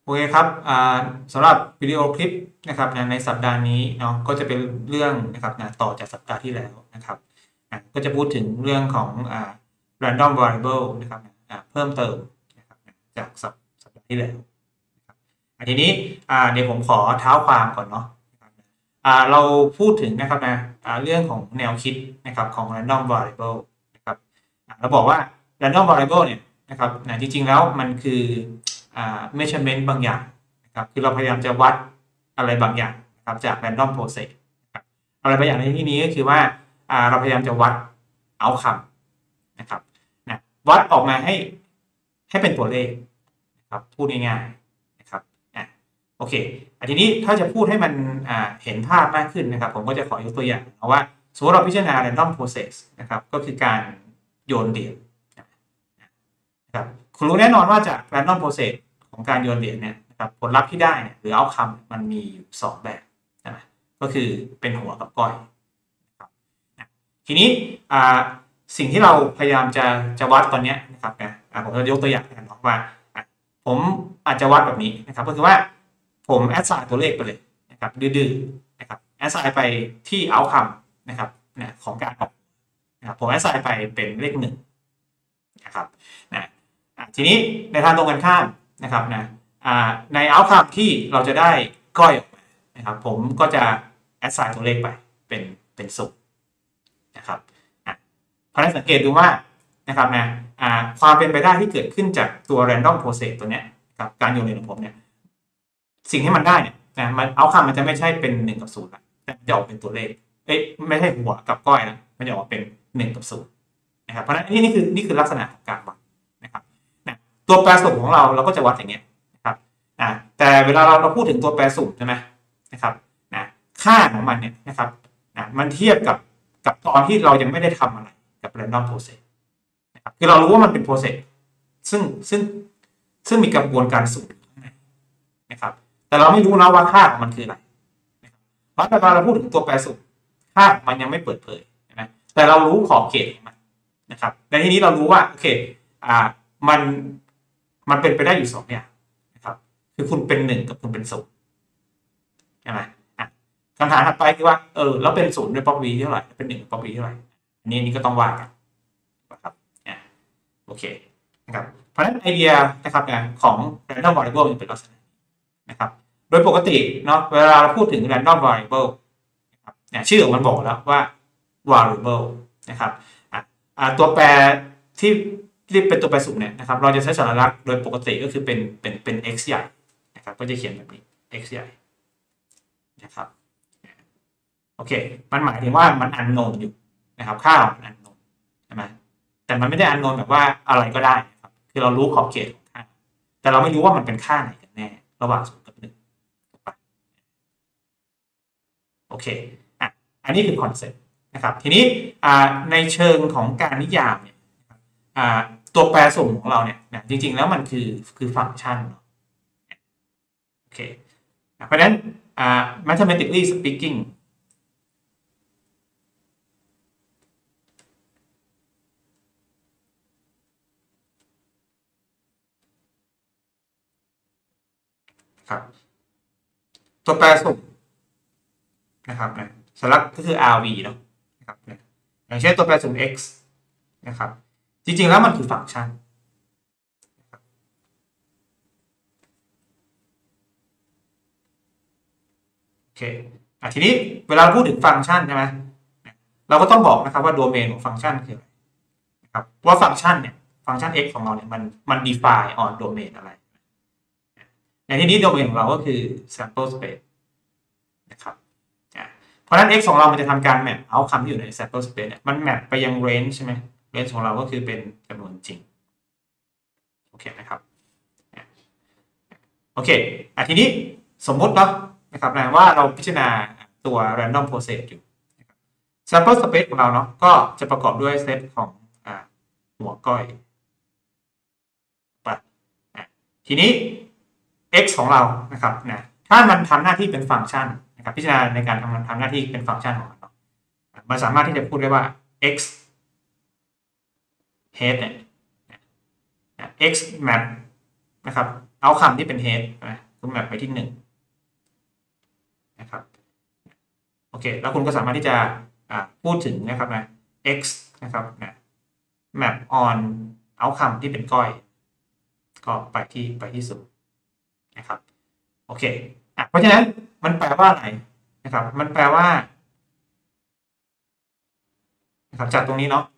โอเคครับสำหรับวิดีโอคลิปนะครับในสัปดาห์นี้เนาะก็จะเป็นเรื่องนะครับต่อจากสัปดาห์ที่แล้วนะครับก็จะพูดถึงเรื่องของrandom variable นะครับเพิ่มเติมนะครับจากสัปดาห์ที่แล้วนะครับทีนี้เดี๋ยวผมขอเท้าความก่อนเนาะนะครับเราพูดถึงนะครับเรื่องของแนวคิดนะครับของ random variable นะครับเราบอกว่า random variable เนี่ยนะครับจริงๆแล้วมันคือmeasurement บางอย่างนะครับคือเราพยายามจะวัดอะไรบางอย่างนะครับจาก random process นะครับอะไรบางอย่างในที่นี้ก็คือว่าเราพยายามจะวัด outcome นะครับวัดออกมาให้เป็นตัวเลขนะครับพูดง่ายๆนะครับโอเคทีนี้ถ้าจะพูดให้มันเห็นภาพมากขึ้นนะครับผมก็จะขอยกตัวอย่างเอาว่าสมมติเราพิจารณา random process นะครับก็คือการโยนเหรียญนะครับคุณรู้แน่นอนว่าจาก random process ของการโยนเหรียญเนี่ยนะครับผลลัพธ์ที่ได้เนี่ยหรือ outcome มันมีอยู่2แบบนะก็คือเป็นหัวกับก้อยนะครับทีนี้สิ่งที่เราพยายามจะวัดตอนนี้นะครับผมจะยกตัวอย่างกันว่าผมอาจจะวัดแบบนี้นะครับก็คือว่าผมแอดไซน์ตัวเลขไปเลยนะครับดื้อๆนะครับแอดไซน์ไปที่ outcome นะครับของการออกนะครับผมแอดไซน์ไปเป็นเลข1นะครับทีนี้ในทางตรงกันข้ามนะครับใน outcome ที่เราจะได้ก้อยออกมานะครับผมก็จะแอดไซน์ตัวเลขไปเป็น0นะครับเพราะฉะนั้นสังเกตดูว่านะครับความเป็นไปได้ที่เกิดขึ้นจากตัว random process ตัวนี้กับการโยนเหรียญของผมเนี่ยสิ่งที่มันได้เนี่ยมันoutcomeมันจะไม่ใช่เป็น1กับ0ละแต่จะออกเป็นตัวเลขไม่ใช่หัวกับก้อยนะมันจะออกเป็น1กับ0นะครับเพราะฉะนั้นนี่คือลักษณะของการวัดนะครับตัวแปรสุ่มของเราก็จะวัดอย่างเงี้ยนะครับแต่เวลาเราพูดถึงตัวแปรสุ่มใช่ไหมนะครับค่าของมันเนี่ยนะครับมันเทียบกับตอนที่เรายังไม่ได้ทำอะไรกับ random process นะครับคือเรารู้ว่ามันเป็น process ซึ่งมีกระบวนการสุ่มนะครับแต่เราไม่รู้นะว่าค่าของมันคืออะไรเพราะเวลาเราพูดถึงตัวแปรสุ่มค่าของมันยังไม่เปิดเผยนะแต่เรารู้ขอบเขตของมันนะครับในที่นี้เรารู้ว่าโอเคมันเป็นไปได้อยู่2อย่างนะครับคือคุณเป็น1กับคุณเป็น0ใช่ไหมคำถามถัดไปคือว่าแล้วเป็น0ด้วย probability เท่าไหร่เป็น1ด้วย probability เท่าไหร่อันนี้ก็ต้องว่ากันนะครับโอเคนะครับเพราะฉะนั้นไอเดียนะครับของ random variable มันเป็นลักษณะนะครับโดยปกติเนาะเวลาเราพูดถึง random variable นะครับชื่อของมันบอกแล้วว่า variable นะครับตัวแปรที่เป็นตัวแปรสุ่มเนี่ยนะครับเราจะใช้สัญลักษณ์โดยปกติก็คือเป็น x ใหญ่นะครับก็จะเขียนแบบนี้ x ใหญ่นะครับโอเคมันหมายถึงว่ามัน unknown อยู่นะครับค่าของมัน unknown ใช่ไหมแต่มันไม่ได้ unknown แบบว่าอะไรก็ได้นะครับคือเรารู้ขอบเขตของค่าแต่เราไม่รู้ว่ามันเป็นค่าไหนกันแน่ระหว่าง0กับ1โอเคอันนี้คือคอนเซ็ปต์นะครับทีนี้ในเชิงของการนิยามเนี่ยตัวแปรสุ่มของเราเนี่ยจริงๆแล้วมันคือฟังก์ชันโอเคเพราะฉะนั้นmathematically speaking ครับตัวแปรสุ่มนะครับสัญลักษณ์ก็คือ RV เนาะนะครับอย่างเช่นตัวแปรสุ่ม x นะครับจริงๆแล้วมันคือฟังก์ชันโอเคทีนี้เวลาพูดถึงฟังก์ชันใช่ไหมเราก็ต้องบอกนะครับว่าโดเมนของฟังก์ชันคืออะไรนะครับว่าฟังก์ชันเนี่ยฟังก์ชัน x ของเราเนี่ยมัน define on domain อะไรในที่นี้โดเมนของเราก็คือ sample space นะครับเพราะฉะนั้น x ของเรามันจะทำการแมปเอาคำที่อยู่ใน sample space เนี่ยมันแมปไปยัง range ใช่ไหม range ของเราก็คือเป็นจำนวนจริงโอเคนะครับโอเคทีนี้สมมติเนาะนะครับว่าเราพิจารณาตัว random process อยู่ sample space ของเราเนาะก็จะประกอบด้วยเซตของหัวก้อยทีนี้ x ของเรานะครับถ้ามันทำหน้าที่เป็นฟังก์ชันนะครับพิจารณาในการทำหน้าที่เป็นฟังก์ชันของมันมันสามารถที่จะพูดได้ว่า x head เนี่ยx map นะครับเอาคำที่เป็น head นะคุณแมปไปที่1นะครับโอเคแล้วคุณก็สามารถที่จะพูดถึงนะครับนะ x นะครับนะ map on เอาคำที่เป็นก้อยก็ไปที่0นะครับโอเคเพราะฉะนั้นมันแปลว่าอะไรนะครับมันแปลว่านะครับจากตรงนี้เนาะ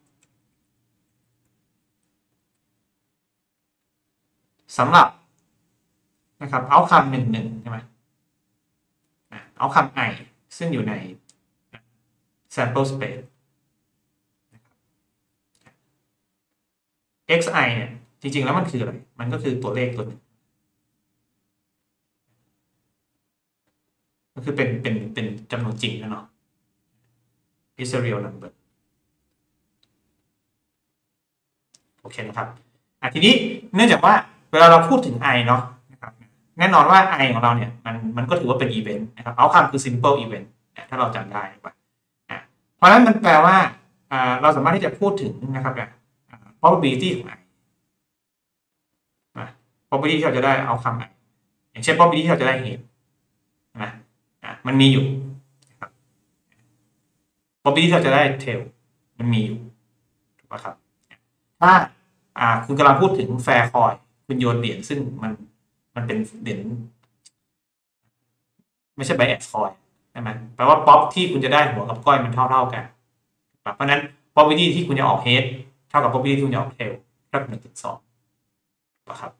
สำหรับนะครับเอาคำ1 1ใช่ไหมเอาคำ i ซึ่งอยู่ใน sample space xi เนี่ยจริงๆแล้วมันคืออะไรมันก็คือตัวเลขตัวหนึ่งก็คือเป็นจำนวนจริงนะเนาะ is a real number โอเคนะครับทีนี้เนื่องจากว่าเวลาเราพูดถึง i เนาะนะครับแน่นอนว่า i ของเราเนี่ยมันก็ถือว่าเป็นอีเวนต์นะครับเอาคำคือ simple event ถ้าเราจำได้ป่ะเพราะฉะนั้นมันแปลว่าเราสามารถที่จะพูดถึงนะครับprobability ของ i probability ที่เราจะได้เอาคำ i อย่างเช่น probability ที่เราจะได้เหตุนะมันมีอยู่นะครับ probability ที่เราจะได้ tail มันมีอยู่ถูกป่ะครับถ้าคุณกำลังพูดถึง fair coin คุณโยนเหรียญซึ่งมันเป็นเหรียญไม่ใช่ bias coin ใช่ไหมแปลว่า ป๊อปที่คุณจะได้หัวกับก้อยมันเท่ากันเพราะฉะนั้น probability ที่คุณจะออก head เท่ากับ probability ที่คุณจะออก tail เท่ากับ 1/2ป่ะครับ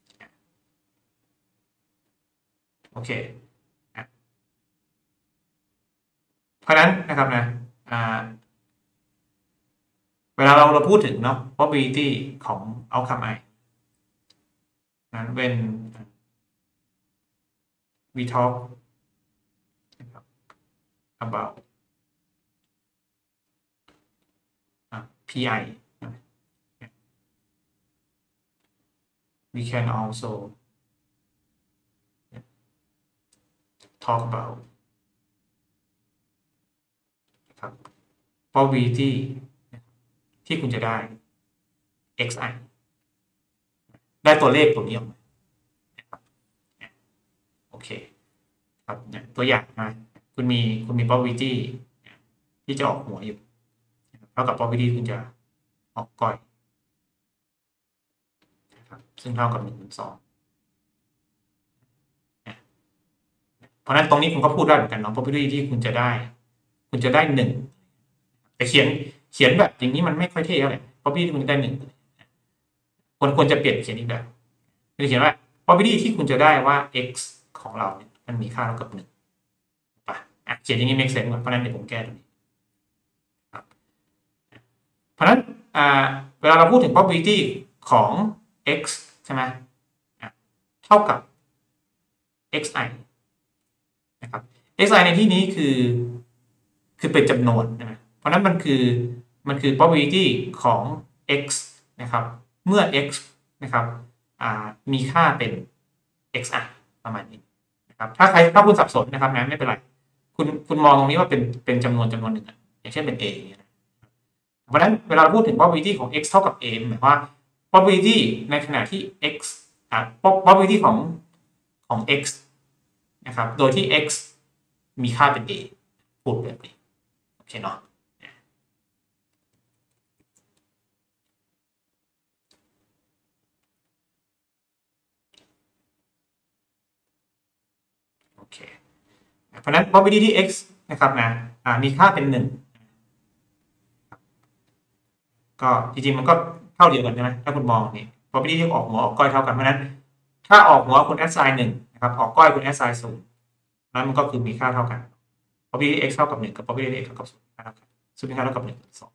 โอเคเพราะนั้นนะครับนะเวลาเราพูดถึงเนาะ probability ของ outcome i นั้น when we talk about pi we can also talk about probability ที่คุณจะได้ xi ได้ตัวเลขตัวนี้ออกมาโอเคครับตัวอย่างนะคุณมี probability ที่จะออกหัวอยู่เท่ากับ probability คุณจะออกก้อยนะครับซึ่งเท่ากับ1/2เพราะนั้นตรงนี้ผมก็พูดได้เหมือนกันเนาะ probability ที่คุณจะได้1แต่เขียนแบบอย่างนี้มันไม่ค่อยเท่เท่าไหร่ probability ที่คุณจะได้1ควรจะเปลี่ยนเขียนอีกแบบคือเขียนว่า probability ที่คุณจะได้ว่า x ของเราเนี่ยมันมีค่าเท่ากับ1ป่ะเขียนอย่างนี้ make sense ก่อนเพราะนั้นเดี๋ยวผมแก้ตรงนี้ครับเพราะนั้นเวลาเราพูดถึง probability ของ x ใช่ไหมเท่ากับ xi นะครับ xi ในที่นี้คือเป็นจำนวนใช่ไหมเพราะนั้นมันคือ probability ของ x นะครับเมื่อ x นะครับมีค่าเป็น xi ประมาณนี้นะครับถ้าคุณสับสนนะครับนะไม่เป็นไรคุณมองตรงนี้ว่าเป็นจำนวนหนึ่งอย่างเช่นเป็น a เพราะฉะนั้นเวลาเราพูดถึง probability ของ x เท่ากับ a หมายว่า probability ในขณะที่ x probability ของ x นะครับโดยที่ x มีค่าเป็น a พูดแบบนี้โอเคเนาะโอเคเพราะฉะนั้น probability ที่ x นะครับนะมีค่าเป็น1ก็จริงๆมันก็เท่าเดียวกันใช่ไหมถ้าคุณมองนี่ probability ที่ออกหัวออกก้อยเท่ากันเพราะฉะนั้นถ้าออกหัวคุณ assign 1นะครับออกก้อยคุณ assign 0นั้นมันก็คือมีค่าเท่ากัน probability x เท่ากับ1กับ probability x เท่ากับ0ค่าเท่ากันซึ่งมีค่าเท่ากับ1/2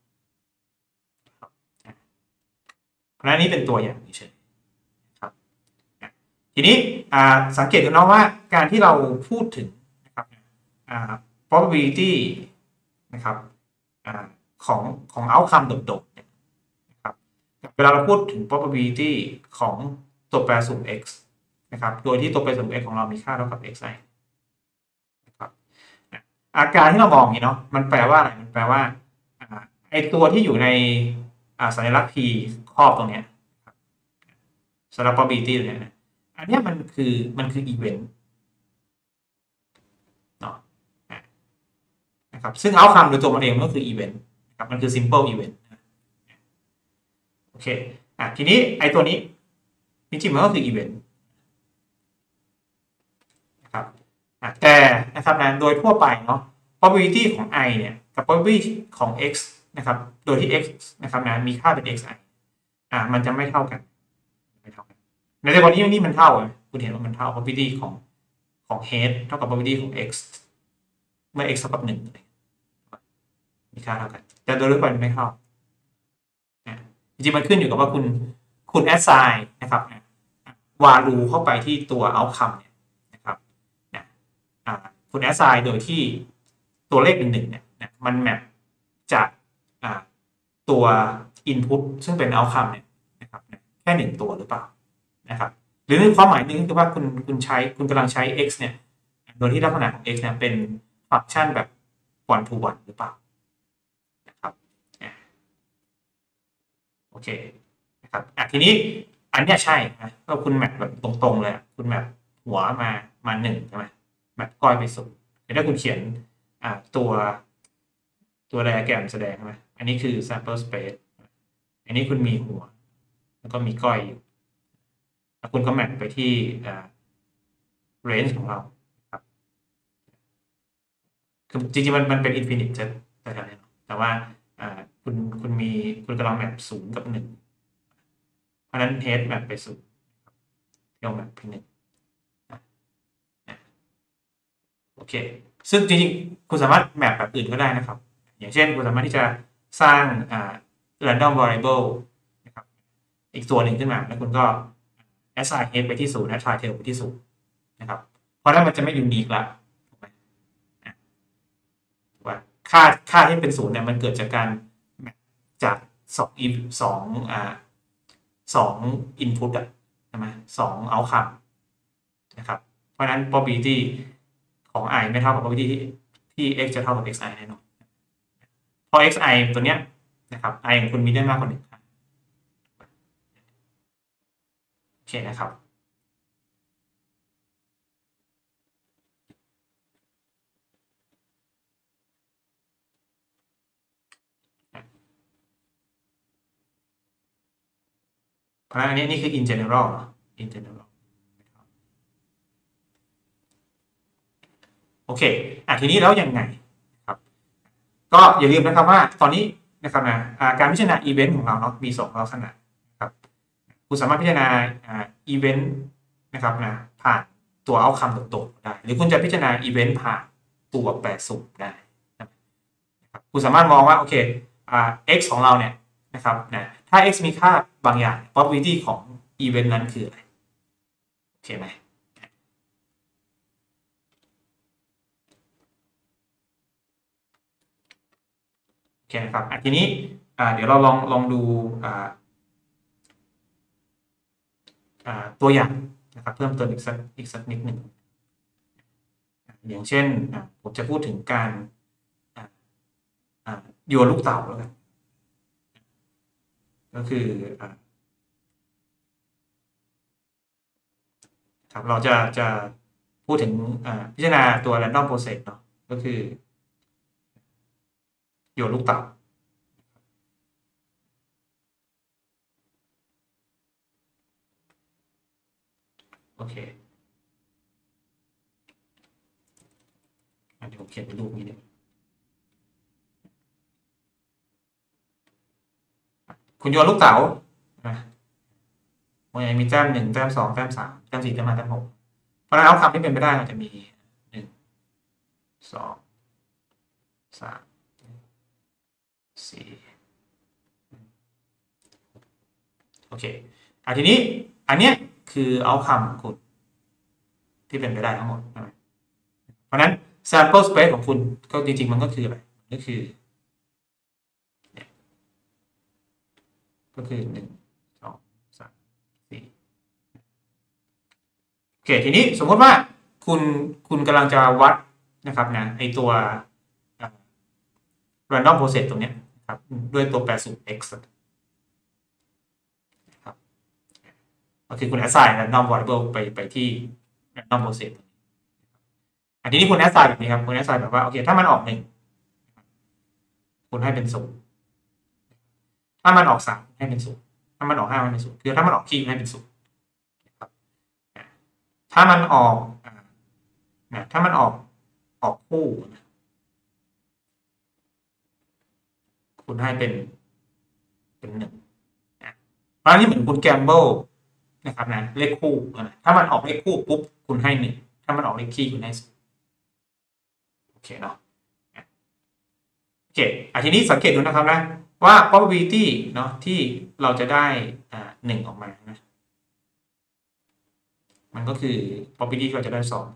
เพราะฉะนั้นนี่เป็นตัวอย่างเฉยครับทีนี้สังเกตดูนะว่าการที่เราพูดถึงนะครับ probability นะครับของ outcome โดดๆนะครับเวลาเราพูดถึง probability ของตัวแปรสูง x นะครับโดยที่ตัวแปรสูง x ของเรามีค่าเท่ากับ xi นะครับอาการที่เรามองอย่างนี้เนาะมันแปลว่าอะไรมันแปลว่าไอตัวที่อยู่ในสัญลักษณ์ p ครอบตรงนี้สำหรับ probability เนี่ยอันนี้มันคืออีเวนต์เนาะนะครับซึ่ง outcome โดยตัวมันเองมันก็คืออีเวนต์นะครับมันคือ simple event โอเคทีนี้ไอ้ตัวนี้จริงๆมันก็คืออีเวนต์นะครับแต่นะครับนะโดยทั่วไปเนาะ probability ของ i เนี่ยกับ probability ของ x นะครับโดยที่ x นะครับนะมีค่าเป็น xi มันจะไม่เท่ากันในกรณีนี้มันเท่าคุณเห็นว่ามันเท่า probability ของ head เท่ากับ probability ของ x เมื่อ x เท่ากับ1มีค่าเท่ากันแต่โดยทั่วไปมันไม่เท่าจริงๆมันขึ้นอยู่กับว่าคุณ assign นะครับvalue เข้าไปที่ตัว outcome เนี่ยนะครับคุณ assign โดยที่ตัวเลข1เนี่ยมันแมปจากตัว input ซึ่งเป็น outcome เนี่ยนะครับแค่1ตัวหรือเปล่านะครับหรือความหมายหนึ่งก็คือว่าคุณกำลังใช้ x เนี่ยโดยที่ลักษณะของ x เนี่ยเป็นฟังก์ชันแบบ one to one หรือเปล่านะครับโอเคนะครับทีนี้อันนี้ใช่นะก็คุณแมปแบบตรงๆเลยคุณแมปหัวมา1ใช่ไหมแมปก้อยไป0แต่ถ้าคุณเขียนตัวไดอะแกรมแสดงใช่ไหมอันนี้คือ sample space อันนี้คุณมีหัวแล้วก็มีก้อยอยู่แล้วคุณก็แมปไปที่range ของเราครับคือจริงๆมันเป็น infinite แต่แถวนี้แต่ว่าคุณกำลังแมป0กับ1เพราะนั้น head แมปไป0 tail แมปไป1โอเคซึ่งจริงๆคุณสามารถแมปแบบอื่นก็ได้นะครับอย่างเช่นคุณสามารถที่จะสร้างrandom variable นะครับอีกตัวหนึ่งขึ้นมาแล้วคุณก็ assign head ไปที่0 assign tail ไปที่0นะครับเพราะนั้นมันจะไม่ยูนิคละว่าค่าที่เป็น0เนี่ยมันเกิดจากการแมปจาก2 input ใช่ไหม2 outcome นะครับเพราะนั้น probability ของ i ไม่เท่ากับ probability ที่ x จะเท่ากับ xi แน่นอนเพราะ xi ตัวเนี้ยนะครับ i ของคุณมีได้มากกว่า1ครั้งโอเคนะครับเพราะฉะนั้นอันนี้นี่คือ in general เนาะ in general โอเคทีนี้แล้วยังไงครับก็อย่าลืมนะครับว่าตอนนี้นะครับนะการพิจารณาอีเวนต์ของเราเนาะมี2ลักษณะครับคุณสามารถพิจารณาอีเวนต์นะครับนะผ่านตัว outcome ตรงๆได้หรือคุณจะพิจารณาอีเวนต์ผ่านตัวแปรสุ่มได้นะครับคุณสามารถมองว่าโอเคx ของเราเนี่ยนะครับนะถ้า x มีค่าบางอย่าง probability ของอีเวนต์นั้นคืออะไรโอเคไหมโอเคนะครับทีนี้เดี๋ยวเราลองดูตัวอย่างนะครับเพิ่มเติมอีกสักนิดหนึ่งอย่างเช่นผมจะพูดถึงการโยนลูกเต๋าแล้วกันก็คือครับเราจะพูดถึงพิจารณาตัว random process เนาะก็คือโยนลูกเต๋าโอเคเดี๋ยวผมเขียนเป็นรูปนี้เลยคุณโยนลูกเต๋ามันมีแต้ม1แต้ม2แต้ม3แต้ม4แต้ม5แต้ม6เพราะฉะนั้นเอาคำที่เป็นไปได้มันจะมี1 2 3 4โอเคทีนี้อันเนี้ยคือเอาคำของคุณที่เป็นไปได้ทั้งหมดเพราะนั้น sample space ของคุณก็จริงๆมันก็คืออะไรก็คือ1 2 3 4โอเคทีนี้สมมติว่าคุณกำลังจะวัดนะครับนะไอตัว random process ตรงนี้ครับด้วยตัวแปรสูตร x ครับโอก็คือคุณ assign random variable ไปที่ random process อันนี้คุณ assign แบบนี้ครับคุณ assign แบบว่าโอเคถ้ามันออก1คุณให้เป็น0ถ้ามันออก3ให้เป็น0ถ้ามันออก5ให้เป็น0คือถ้ามันออกคีย์ให้เป็น0นะครับถ้ามันออกถ้ามันออกคู่คุณให้เป็น1เพราะนี่เหมือนคุณแกมเบิลนะครับนะเลขคู่ถ้ามันออกเลขคู่ปุ๊บคุณให้1ถ้ามันออกเลขคีย์คุณให้0โอเคเนาะโอเคทีนี้สังเกตดูนะครับนะว่า probability เนาะที่เราจะได้1ออกมานะมันก็คือ probability ที่เราจะได้2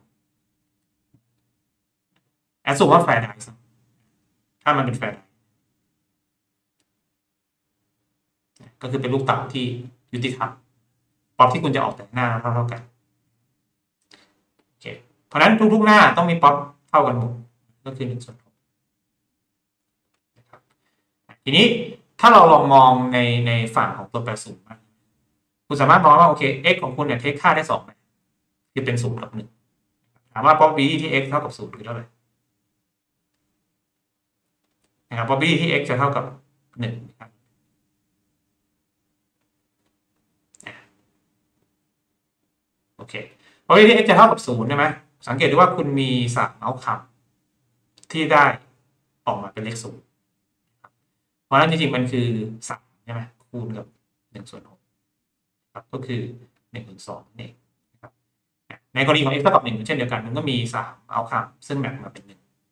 แอสซูมว่า fair dice ถ้ามันเป็น fair dice ก็คือเป็นลูกเต๋าที่ยุติธรรมป๊อปที่คุณจะออกแต่หน้าเท่ากันโอเคเพราะนั้นทุกๆหน้าต้องมีป๊อปเท่ากันหมดก็คือ1/6นะครับทีนี้ถ้าเราลองมองในฝั่งของตัวแปรศูนย์คุณสามารถมองว่าโอเค x ของคุณเนี่ยเทคค่าได้2แบบคือเป็น0กับ1ถามว่า probability ที่ x เท่ากับ0คือเท่าไหร่นะครับ probability ที่ x จะเท่ากับ1นะครับโอเค probabilityที่ x จะเท่ากับ0ใช่ไหมสังเกตดูว่าคุณมี3 outcome ที่ได้ออกมาเป็นเลข0เพราะฉะนั้นจริงๆมันคือ3ใช่ไหมคูณกับ1/6ครับก็คือ1/2นั่นเองนะครับในกรณีของ x เท่ากับ1เช่นเดียวกันมันก็มี3 outcome ซึ่งแบ่งมาเป็น1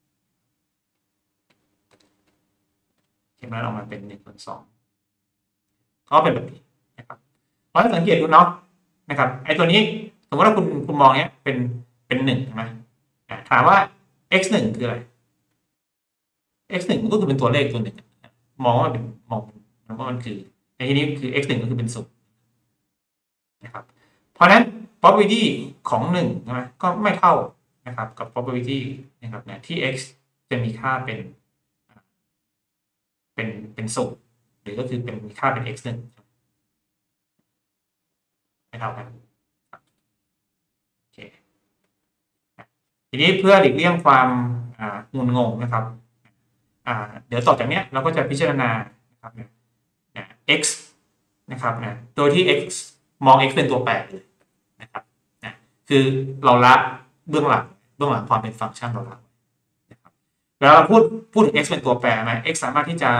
เห็นไหมออกมาเป็น1/2ก็เป็นแบบนี้นะครับเพราะฉะนั้นสังเกตดูเนาะนะครับไอ้ตัวนี้สมมติว่าคุณมองเนี้ยเป็น1ใช่ไหมถามว่า x 1คืออะไร x 1มันก็คือเป็นตัวเลขตัวหนึ่งมองว่าเป็นว่ามันคือในที่นี้คือ x 1ก็คือเป็น0นะครับเพราะฉะนั้น probability ของ1ใช่ไหมก็ไม่เท่านะครับกับ probability นะครับนะที่ x จะมีค่าเป็น0หรือก็คือเป็นมีค่าเป็น x 1ไม่เท่ากันโอเคทีนี้เพื่อหลีกเลี่ยงความงุนงงนะครับเดี๋ยวต่อจากนี้เราก็จะพิจารณานะครับx นะครับโดยที่ x มอง x เป็นตัวแปรเลยนะครับคือเราละเบื้องหลังความเป็นฟังก์ชันเราละนะครับเวลาเราพูดถึง x เป็นตัวแปรไหม x สามารถที่จะ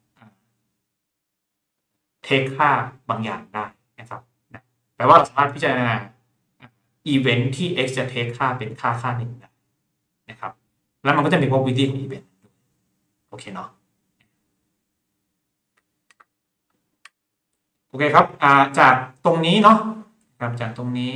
เทคค่าบางอย่างได้นะครับแปลว่าเราสามารถพิจารณาอีเวนท์ที่ x จะเทคค่าเป็นค่าหนึ่งได้นะครับแล้วมันก็จะมี probability ของอีเวนท์โอเคเนาะโอเคครับจากตรงนี้เนาะครับจากตรงนี้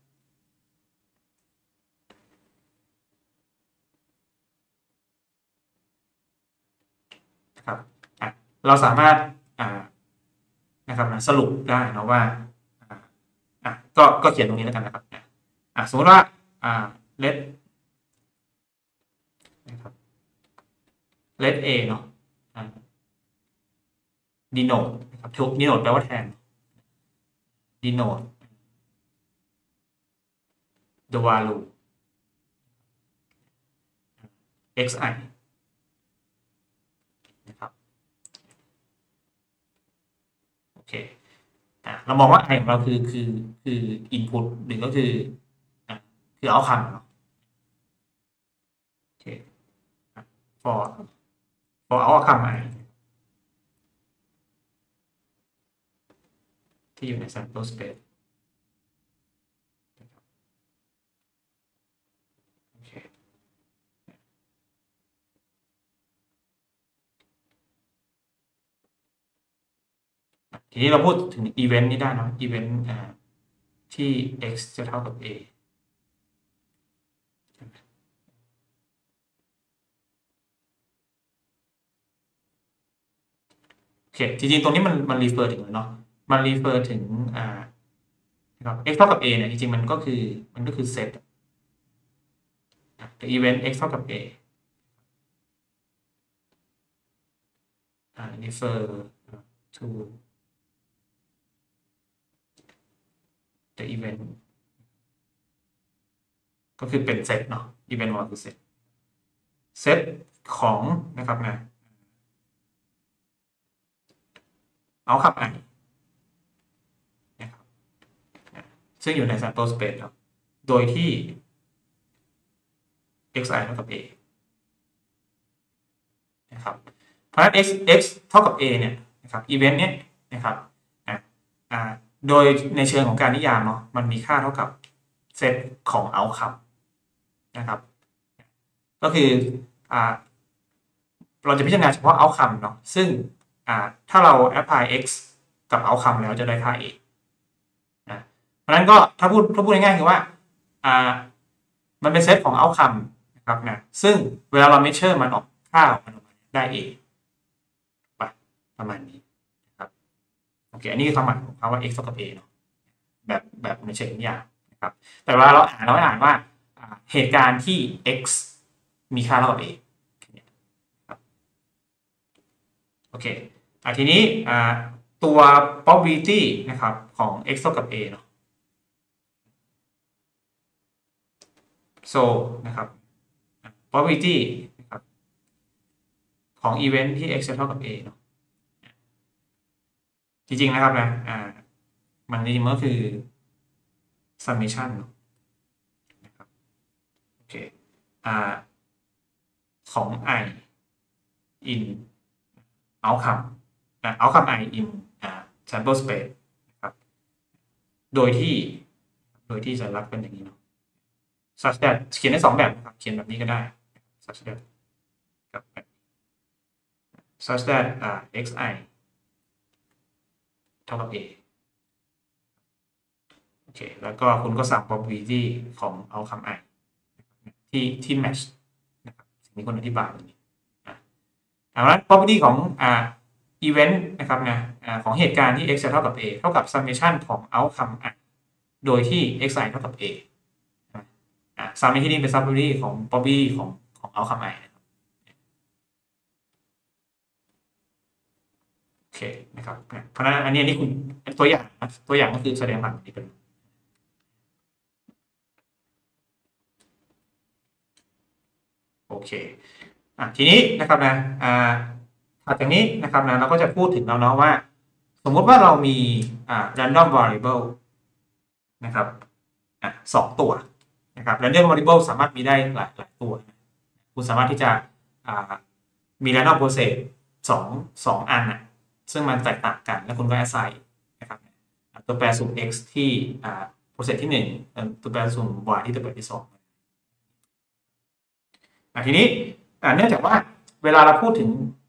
นะครับเราสามารถนะครับสรุปได้นะว่าก็เขียนตรงนี้แล้วกันนะครับสมมติว่าlet นะครับ let a เนาะdenote นะครับ denote แปลว่าแทน denote the value xi นะครับโอเคเรามองว่า i ของเราคือ input หรือก็คือ outcome เนาะโอเค for outcome i ที่อยู่ใน sample space โอเคทีนี้เราพูดถึง event นี้ได้เนาะ event ที่ x จะเท่ากับ aโอเคจริงๆตรงนี้มัน refer ถึงเนาะมัน refer ถึงนะครับ x เท่ากับ a เนี่ยจริงๆมันก็คือ set แต่ event x เท่ากับ a refer to the event ก็คือเป็นเซตเนาะ event คือเซตของนะครับนะเอาคำไหนนะครับซึ่งอยู่ใน sample space ครับโดยที่ xi เท่ากับ a นะครับเพราะฉะนั้น x เท่ากับ a เนี่ยนะครับ event เนี้ยนะครับโดยในเชิงของการนิยามเนาะมันมีค่าเท่ากับเซตของ outcome นะครับก็คือเราจะพิจารณาเฉพาะ outcome เนาะซึ่งถ้าเรา apply x กับ outcome แล้วจะได้ค่า a นะเพราะฉะนั้นก็ถ้าพูดง่ายๆคือว่ามันเป็นเซตของ outcome นะครับนะซึ่งเวลาเรา measure มันออกค่ามันออกมาได้ a ประมาณนี้นะครับโอเคอันนี้คือความหมายของคำว่า x เท่ากับ a เนาะแบบในเชิงนิยามนะครับแต่เวลาเราอ่านว่าเหตุการณ์ที่ x มีค่าเท่ากับ a โอเคทีนี้ตัว probability นะครับของ x เท่ากับ a เนาะ so นะครับ probability นะครับของ event ที่ x เท่ากับ a เนาะจริงๆนะครับนะมันจริงๆก็คือ summation นะครับโอเคของ i in outcome i in sample space นะครับโดยที่สัญลักษณ์เป็นอย่างนี้เนาะ such that เขียนได้2แบบนะครับเขียนแบบนี้ก็ได้ such that กับ such that xi เท่ากับ a โอเคแล้วก็คุณก็สั่ง probability ของ outcome i ที่ match นะครับสิ่งที่คนอธิบายอย่างนี้ดังนั้น probability ของevent นะครับนะของเหตุการณ์ที่ x เท่ากับ a เท่ากับ summation ของ outcome i โดยที่ xi เท่ากับ a sum ในที่นี้เป็น probability ของ probability ของ outcome i นะครับโอเคนะครับเพราะฉะนั้นอันนี้คุณตัวอย่างก็คือแสดงผังที่เป็นโอเคทีนี้นะครับนะถัดจากนี้นะครับนะเราก็จะพูดถึงแล้วเนาะว่าสมมุติว่าเรามีrandom variable นะครับ2 ตัวนะครับ random variable สามารถมีได้หลายตัวคุณสามารถที่จะมี random process 2 อันซึ่งมันแตกต่างกันแล้วคุณก็ assign นะครับตัวแปรสุ่ม x ที่process ที่1ตัวแปรสุ่ม y ที่ตัวแปรที่2ทีนี้เนื่องจากว่าเวลาเราพูดถึง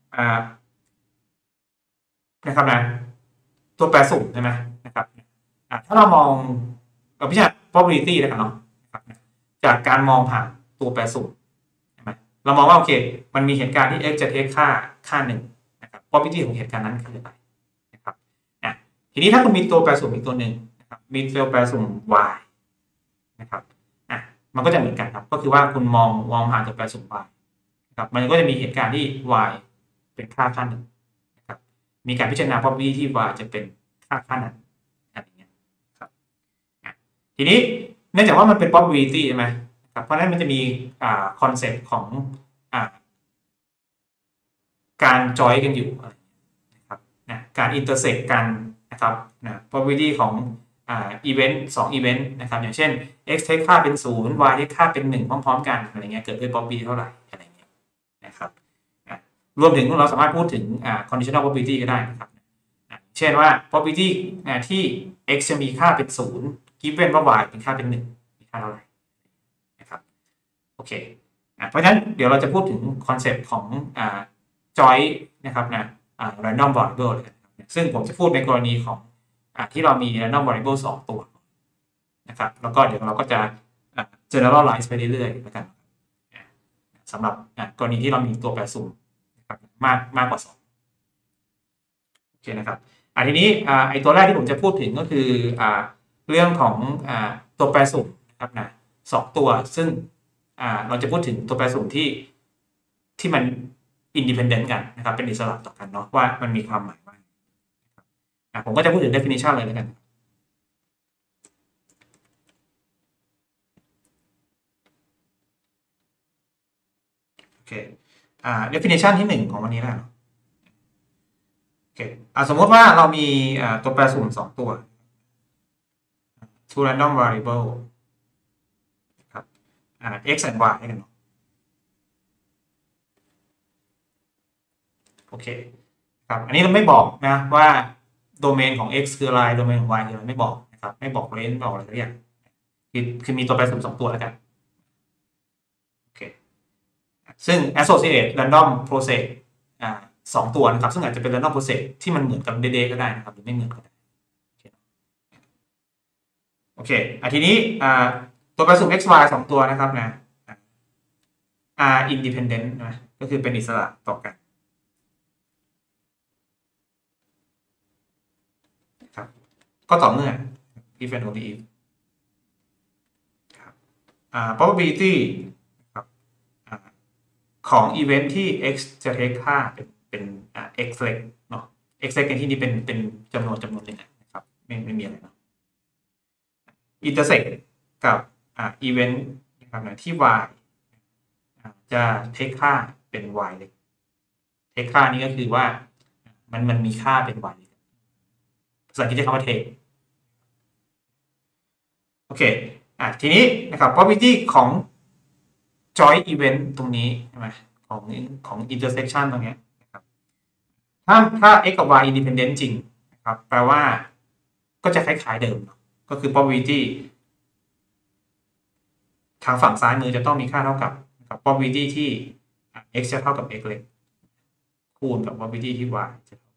นะครับนะตัวแปรสุ่มใช่ไหมนะครับถ้าเรามองพิจารณา probability แล้วกันเนาะจากการมองผ่านตัวแปรสุ่มใช่ไหมเรามองว่าโอเคมันมีเหตุการณ์ที่ x จะเทคค่าหนึ่งนะครับ probability ของเหตุการณ์นั้นคืออะไรนะครับทีนี้ถ้าคุณมีตัวแปรสุ่มอีกตัวหนึ่งนะครับมีตัวแปรสุ่ม y นะครับมันก็จะเหมือนกันครับก็คือว่าคุณมองผ่านตัวแปรสุ่ม y นะครับมันก็จะมีเหตุการณ์ที่ y เป็นค่าหนึ่งนะครับมีการพิจารณา probability ที่ y จะเป็นค่านั้นอะไรเงี้ยครับทีนี้เนื่องจากว่ามันเป็น probability ใช่ไหมครับเพราะฉะนั้นมันจะมีคอนเซ็ปต์ของการจอยกันอยู่นะครับการ intersect กันนะครับprobability ของevent 2 event นะครับอย่างเช่น x take ค่าเป็น0 y take ค่าเป็น1พร้อมๆกันอะไรเงี้ยเกิดด้วย probability เท่าไหร่อะไรเงี้ยนะครับรวมถึงเราสามารถพูดถึงconditional probability ก็ได้นะครับเช่นว่า probability ที่ x จะมีค่าเป็น0 given ว่า y เป็นค่าเป็น1มีค่าเท่าไหร่นะครับโอเคเพราะฉะนั้นเดี๋ยวเราจะพูดถึงคอนเซ็ปต์ของjoint นะครับrandom variable เลยซึ่งผมจะพูดในกรณีของที่เรามี random variable 2 ตัวนะครับแล้วก็เดี๋ยวเราก็จะ generalize ไปเรื่อยๆแล้วกันสำหรับกรณีที่เรามีตัวแปรสุ่มนะครับมากกว่า2โอเคนะครับทีนี้ไอตัวแรกที่ผมจะพูดถึงก็คือเรื่องของตัวแปรสุ่มนะครับ2 ตัวซึ่งเราจะพูดถึงตัวแปรสุ่มที่มัน independent กันนะครับเป็นอิสระต่อกันเนาะว่ามันมีความหมายว่าผมก็จะพูดถึง definition เลยแล้วกันอเคdefinition ที่1ของวันนี้แล้วโอเคสมมติว่าเรามีตัวแปรสุ่ม2ตัว two random variable ครับx and y ให้กันเนาะโอเคครับอันนี้เราไม่บอกนะว่าโดเมนของ x คืออะไรโดเมนของ y คืออะไรไม่บอกนะครับไม่บอก range ไม่บอกอะไรสักอย่างคือมีตัวแปรสุ่ม2ตัวแล้วกันโอเคซึ่ง associate random process 2ตัวนะครับซึ่งอาจจะเป็น random process ที่มันเหมือนกันเดๆก็ได้นะครับหรือไม่เหมือนก็ได้โอเคทีนี้ตัวแปรสุ่ม x y 2ตัวนะครับนะr independent นะก็คือเป็นอิสระต่อกันครับก็ต่อเมื่อ if and only if probability ครับของอีเวนท์ที่ x จะ take ค่าเป็นx เล็กเนาะ x เล็กในที่นี้เป็นจำนวนหนึ่งนะครับไม่มีอะไรเนาะ intersect กับอีเวนท์นะครับที่ y จะ take ค่าเป็น y เล็ก take ค่านี้ก็คือว่ามันมีค่าเป็น y ภาษาอังกฤษเรียกว่า take โอเคทีนี้นะครับ probability ของ joint event ตรงนี้ใช่ไหมของ intersection ตรงนี้นะครับถ้า x กับ y independent จริงนะครับแปลว่าก็จะคล้ายๆเดิมก็คือ probability ทางฝั่งซ้ายมือจะต้องมีค่าเท่ากับ probability ที่ x จะเท่ากับ x เล็กคูณกับ probability ที่ y จะเท่า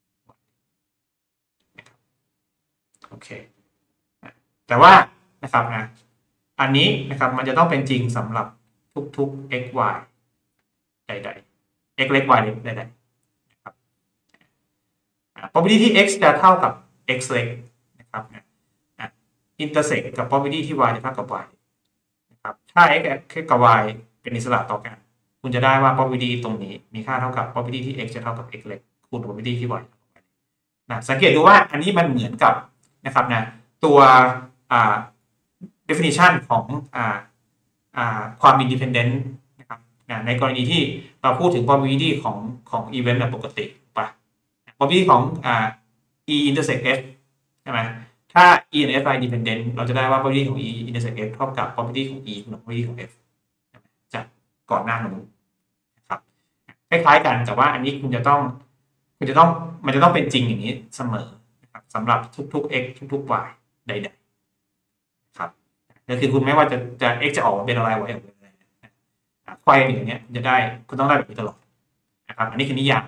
โอเคแต่ว่านะครับอันนี้นะครับมันจะต้องเป็นจริงสำหรับทุกๆ x y ใดๆ x เล็ก y เล็กใดๆนะครับprobability ที่ x จะเท่ากับ x เล็กนะครับintersect กับ probability ที่ y จะเท่ากับ y นะครับถ้า x กับ y เป็นอิสระต่อกันคุณจะได้ว่า probability ตรงนี้มีค่าเท่ากับ probability ที่ x จะเท่ากับ x เล็กคูณ probability ที่ y สังเกตดูว่าอันนี้มันเหมือนกับนะครับตัวdefinition ของความ independent นะครับในกรณีที่เราพูดถึง probability ของ event แบบปกติป่ะ probability ของe intersect f ใช่ไหมถ้า e และ f independent เราจะได้ว่า probability ของ e intersect f เท่ากับ probability ของ e คูณ probability ของ f จากก่อนหน้านู้นนะครับคล้ายๆกันแต่ว่าอันนี้มันจะต้องเป็นจริงอย่างนี้เสมอนะครับสำหรับทุก x ทุก y ใดๆครับก็คือคุณไม่ว่าจะ x จะออกมาเป็นอะไร y ออกมาเป็นอะไรควายอย่างเงี้ยจะได้คุณต้องได้แบบนี้ตลอดนะครับอันนี้คือนิยาม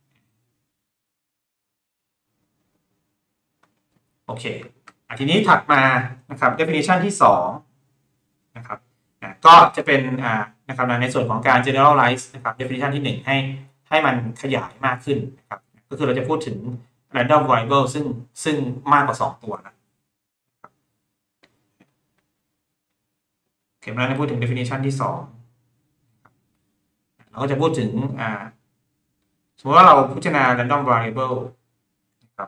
โอเคทีนี้ถัดมานะครับ definition ที่2นะครับก็จะเป็นนะครับในส่วนของการ generalize นะครับ definition ที่1ให้มันขยายมากขึ้นนะครับก็คือเราจะพูดถึง random variable ซึ่งมากกว่า2ตัวนะโอเคเราจะพูดถึง definition ที่2เราก็จะพูดถึงสมมติว่าเราพิจารณา random variable นะครับ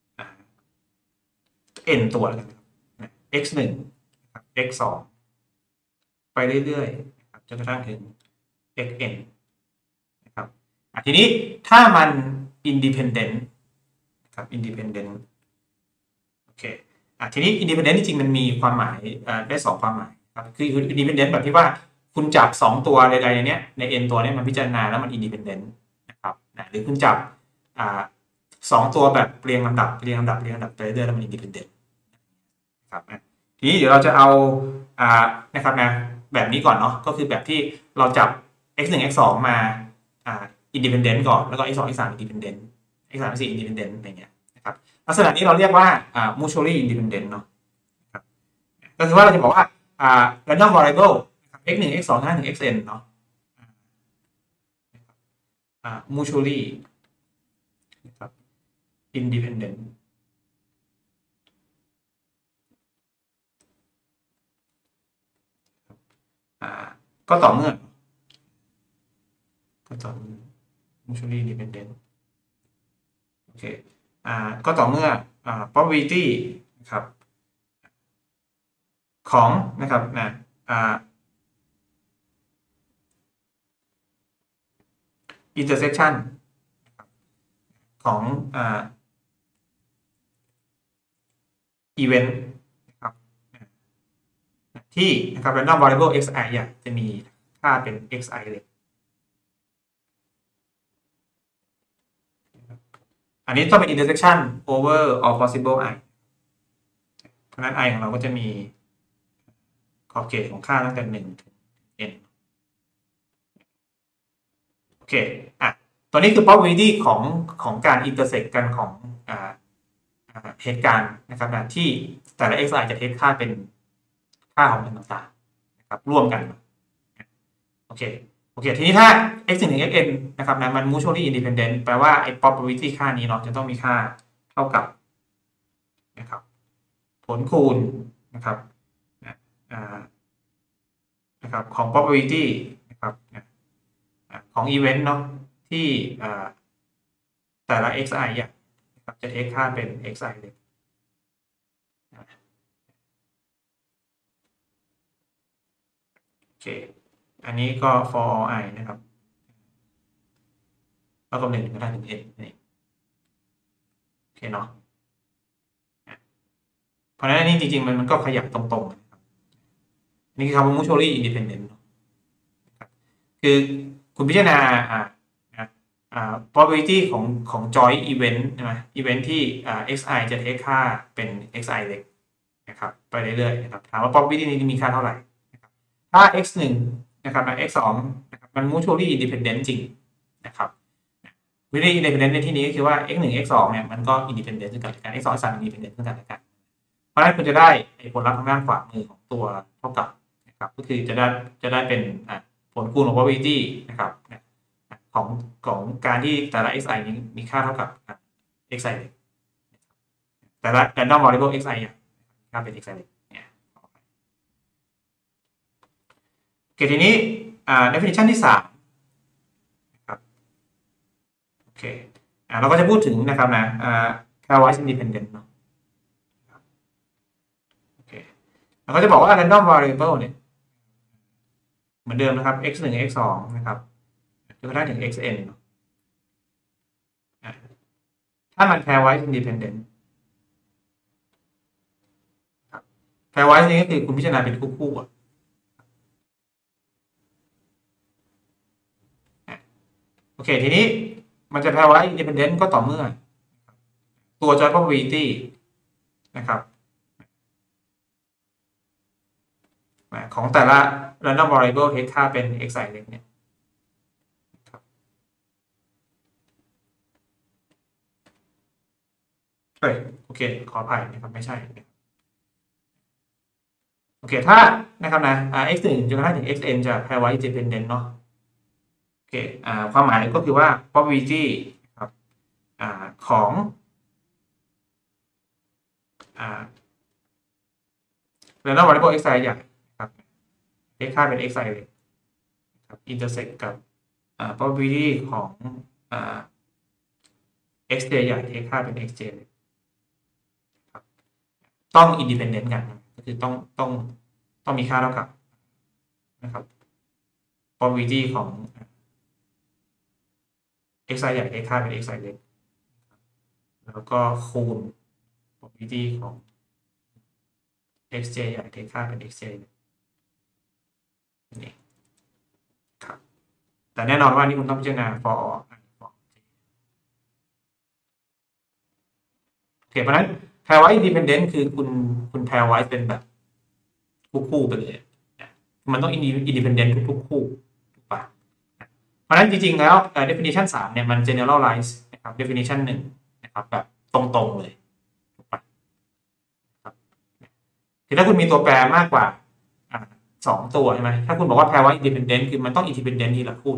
n ตัวแล้วกัน x 1 x 2ไปเรื่อยๆจนกระทั่งถึง xn นะครับทีนี้ถ้ามัน independent นะครับ independent โอเคทีนี้ independent จริงๆมันมีความหมายได้2ความหมายครับคือ independent แบบที่ว่าคุณจับ2ตัวใดๆในนี้ใน n ตัวนี้มันพิจารณาแล้วมัน independent นะครับหรือคุณจับ2ตัวแบบเรียงลำดับไปเรื่อยๆแล้วมัน independent ครับทีนี้เดี๋ยวเราจะเอานะครับแบบนี้ก่อนเนาะก็คือแบบที่เราจับ x 1 x 2มาindependent ก่อนแล้วก็ x 2 x 3 independent x 3 x 4 independent อะไรเงี้ยนะครับลักษณะนี้เราเรียกว่าmutually independent เนาะครับก็คือว่าเราจะบอกว่าrandom variable x 1 x 2 5 xn เนาะmutually นะครับ independentก็ต่อเมื่อ mutually independent โอเคก็ต่อเมื่อprobability นะครับของนะครับ intersection ของevent นะครับที่นะครับ random variable xi จะมีค่าเป็น xi เลยอันนี้ต้องเป็น intersection over all possible i เพราะนั้น i ของเราก็จะมีขอบเขตของค่าตั้งแต่1ถึง n โอเคตัวนี้คือ probability ของการ intersect กันของเหตุการณ์นะครับที่แต่ละ xi จะเทคค่าเป็นค่าของมันต่างๆนะครับร่วมกันโอเคทีนี้ถ้า x 1ถึง xn นะครับมัน mutually independent แปลว่าไอ้ probability ค่านี้เนาะจะต้องมีค่าเท่ากับนะครับผลคูณนะครับของ probability นะครับของ event เนาะที่แต่ละ xi นะครับจะเทคค่าเป็น xi เลยโอเคอันนี้ก็ for i นะครับแล้วก็1ก็ได้ถึง n นี่โอเคเนาะเพราะฉะนั้นนี่จริงๆมันก็ขยับตรงๆนะครับนี่คือคำว่า mutually independent คือคุณพิจารณาprobability ของ joint event ใช่ไหม event ที่xi จะเทคค่าเป็น xi เล็กนะครับไปเรื่อยๆนะครับถามว่า probability นี้มีค่าเท่าไหร่นะครับถ้า x1 นะครับx2 นะครับมัน mutually independent จริงนะครับ mutually independent ในที่นี้ก็คือว่า x1 x2 เนี่ยมันก็ independent ซึ่งกันและกัน x2 x3 independent ซึ่งกันและกันเพราะฉะนั้นคุณจะได้ผลลัพธ์ทางด้านขวามือของตัวเท่ากับนะครับก็คือจะได้เป็นผลคูณของ probability นะครับของการที่แต่ละ xi นี้มีค่าเท่ากับ xi เล็กแต่ละ random variable xi ค่าเป็น xi เล็กเนี่ยโอเคทีนี้definition ที่3นะครับโอเคเราก็จะพูดถึงนะครับpairwise independent เนาะโอเคเราก็จะบอกว่า random variable เนี่ยเหมือนเดิมนะครับ x1 x2 นะครับจนกระทั่งถึง xn ถ้ามัน pairwise independent pairwise นี่ก็คือคุณพิจารณาเป็นคู่โอเคทีนี้มันจะ pairwise independent ก็ต่อเมื่อตัว joint probability นะครับของแต่ละ random variable เทคค่าเป็น xi เล็กเนี่ยโอเคขออภัยนะครับไม่ใช่โอเคถ้านะครับx1 จนกระทั่งถึง xn จะ pairwise independent เนาะโอเคความหมายก็คือว่า probability ครับของrandom variable xi ใหญ่ครับเทคค่าเป็น xi เล็กครับ intersect กับprobability ของxj ใหญ่เทคค่าเป็น xj เล็กต้อง independent กันก็คือต้องมีค่าเท่ากับนะครับ probability ของ xi ใหญ่เทคค่าเป็น xi เล็กแล้วก็คูณ probability ของ xj ใหญ่เทคค่าเป็น xj เล็กนี่ครับแต่แน่นอนว่านี่คุณต้องพิจารณา for โอเคเพราะฉะนั้น pairwise independent คือคุณ pairwise เป็นแบบคู่ไปเลยมันต้อง independent ทุกคู่ถูกปะเพราะฉะนั้นจริงๆแล้ว definition 3เนี่ยมัน generalize นะครับ definition 1นะครับแบบตรงๆเลยถูกปะครับคือถ้าคุณมีตัวแปรมากกว่า2ตัวใช่ไหมถ้าคุณบอกว่า pairwise independent คือมันต้อง independent ทีละคู่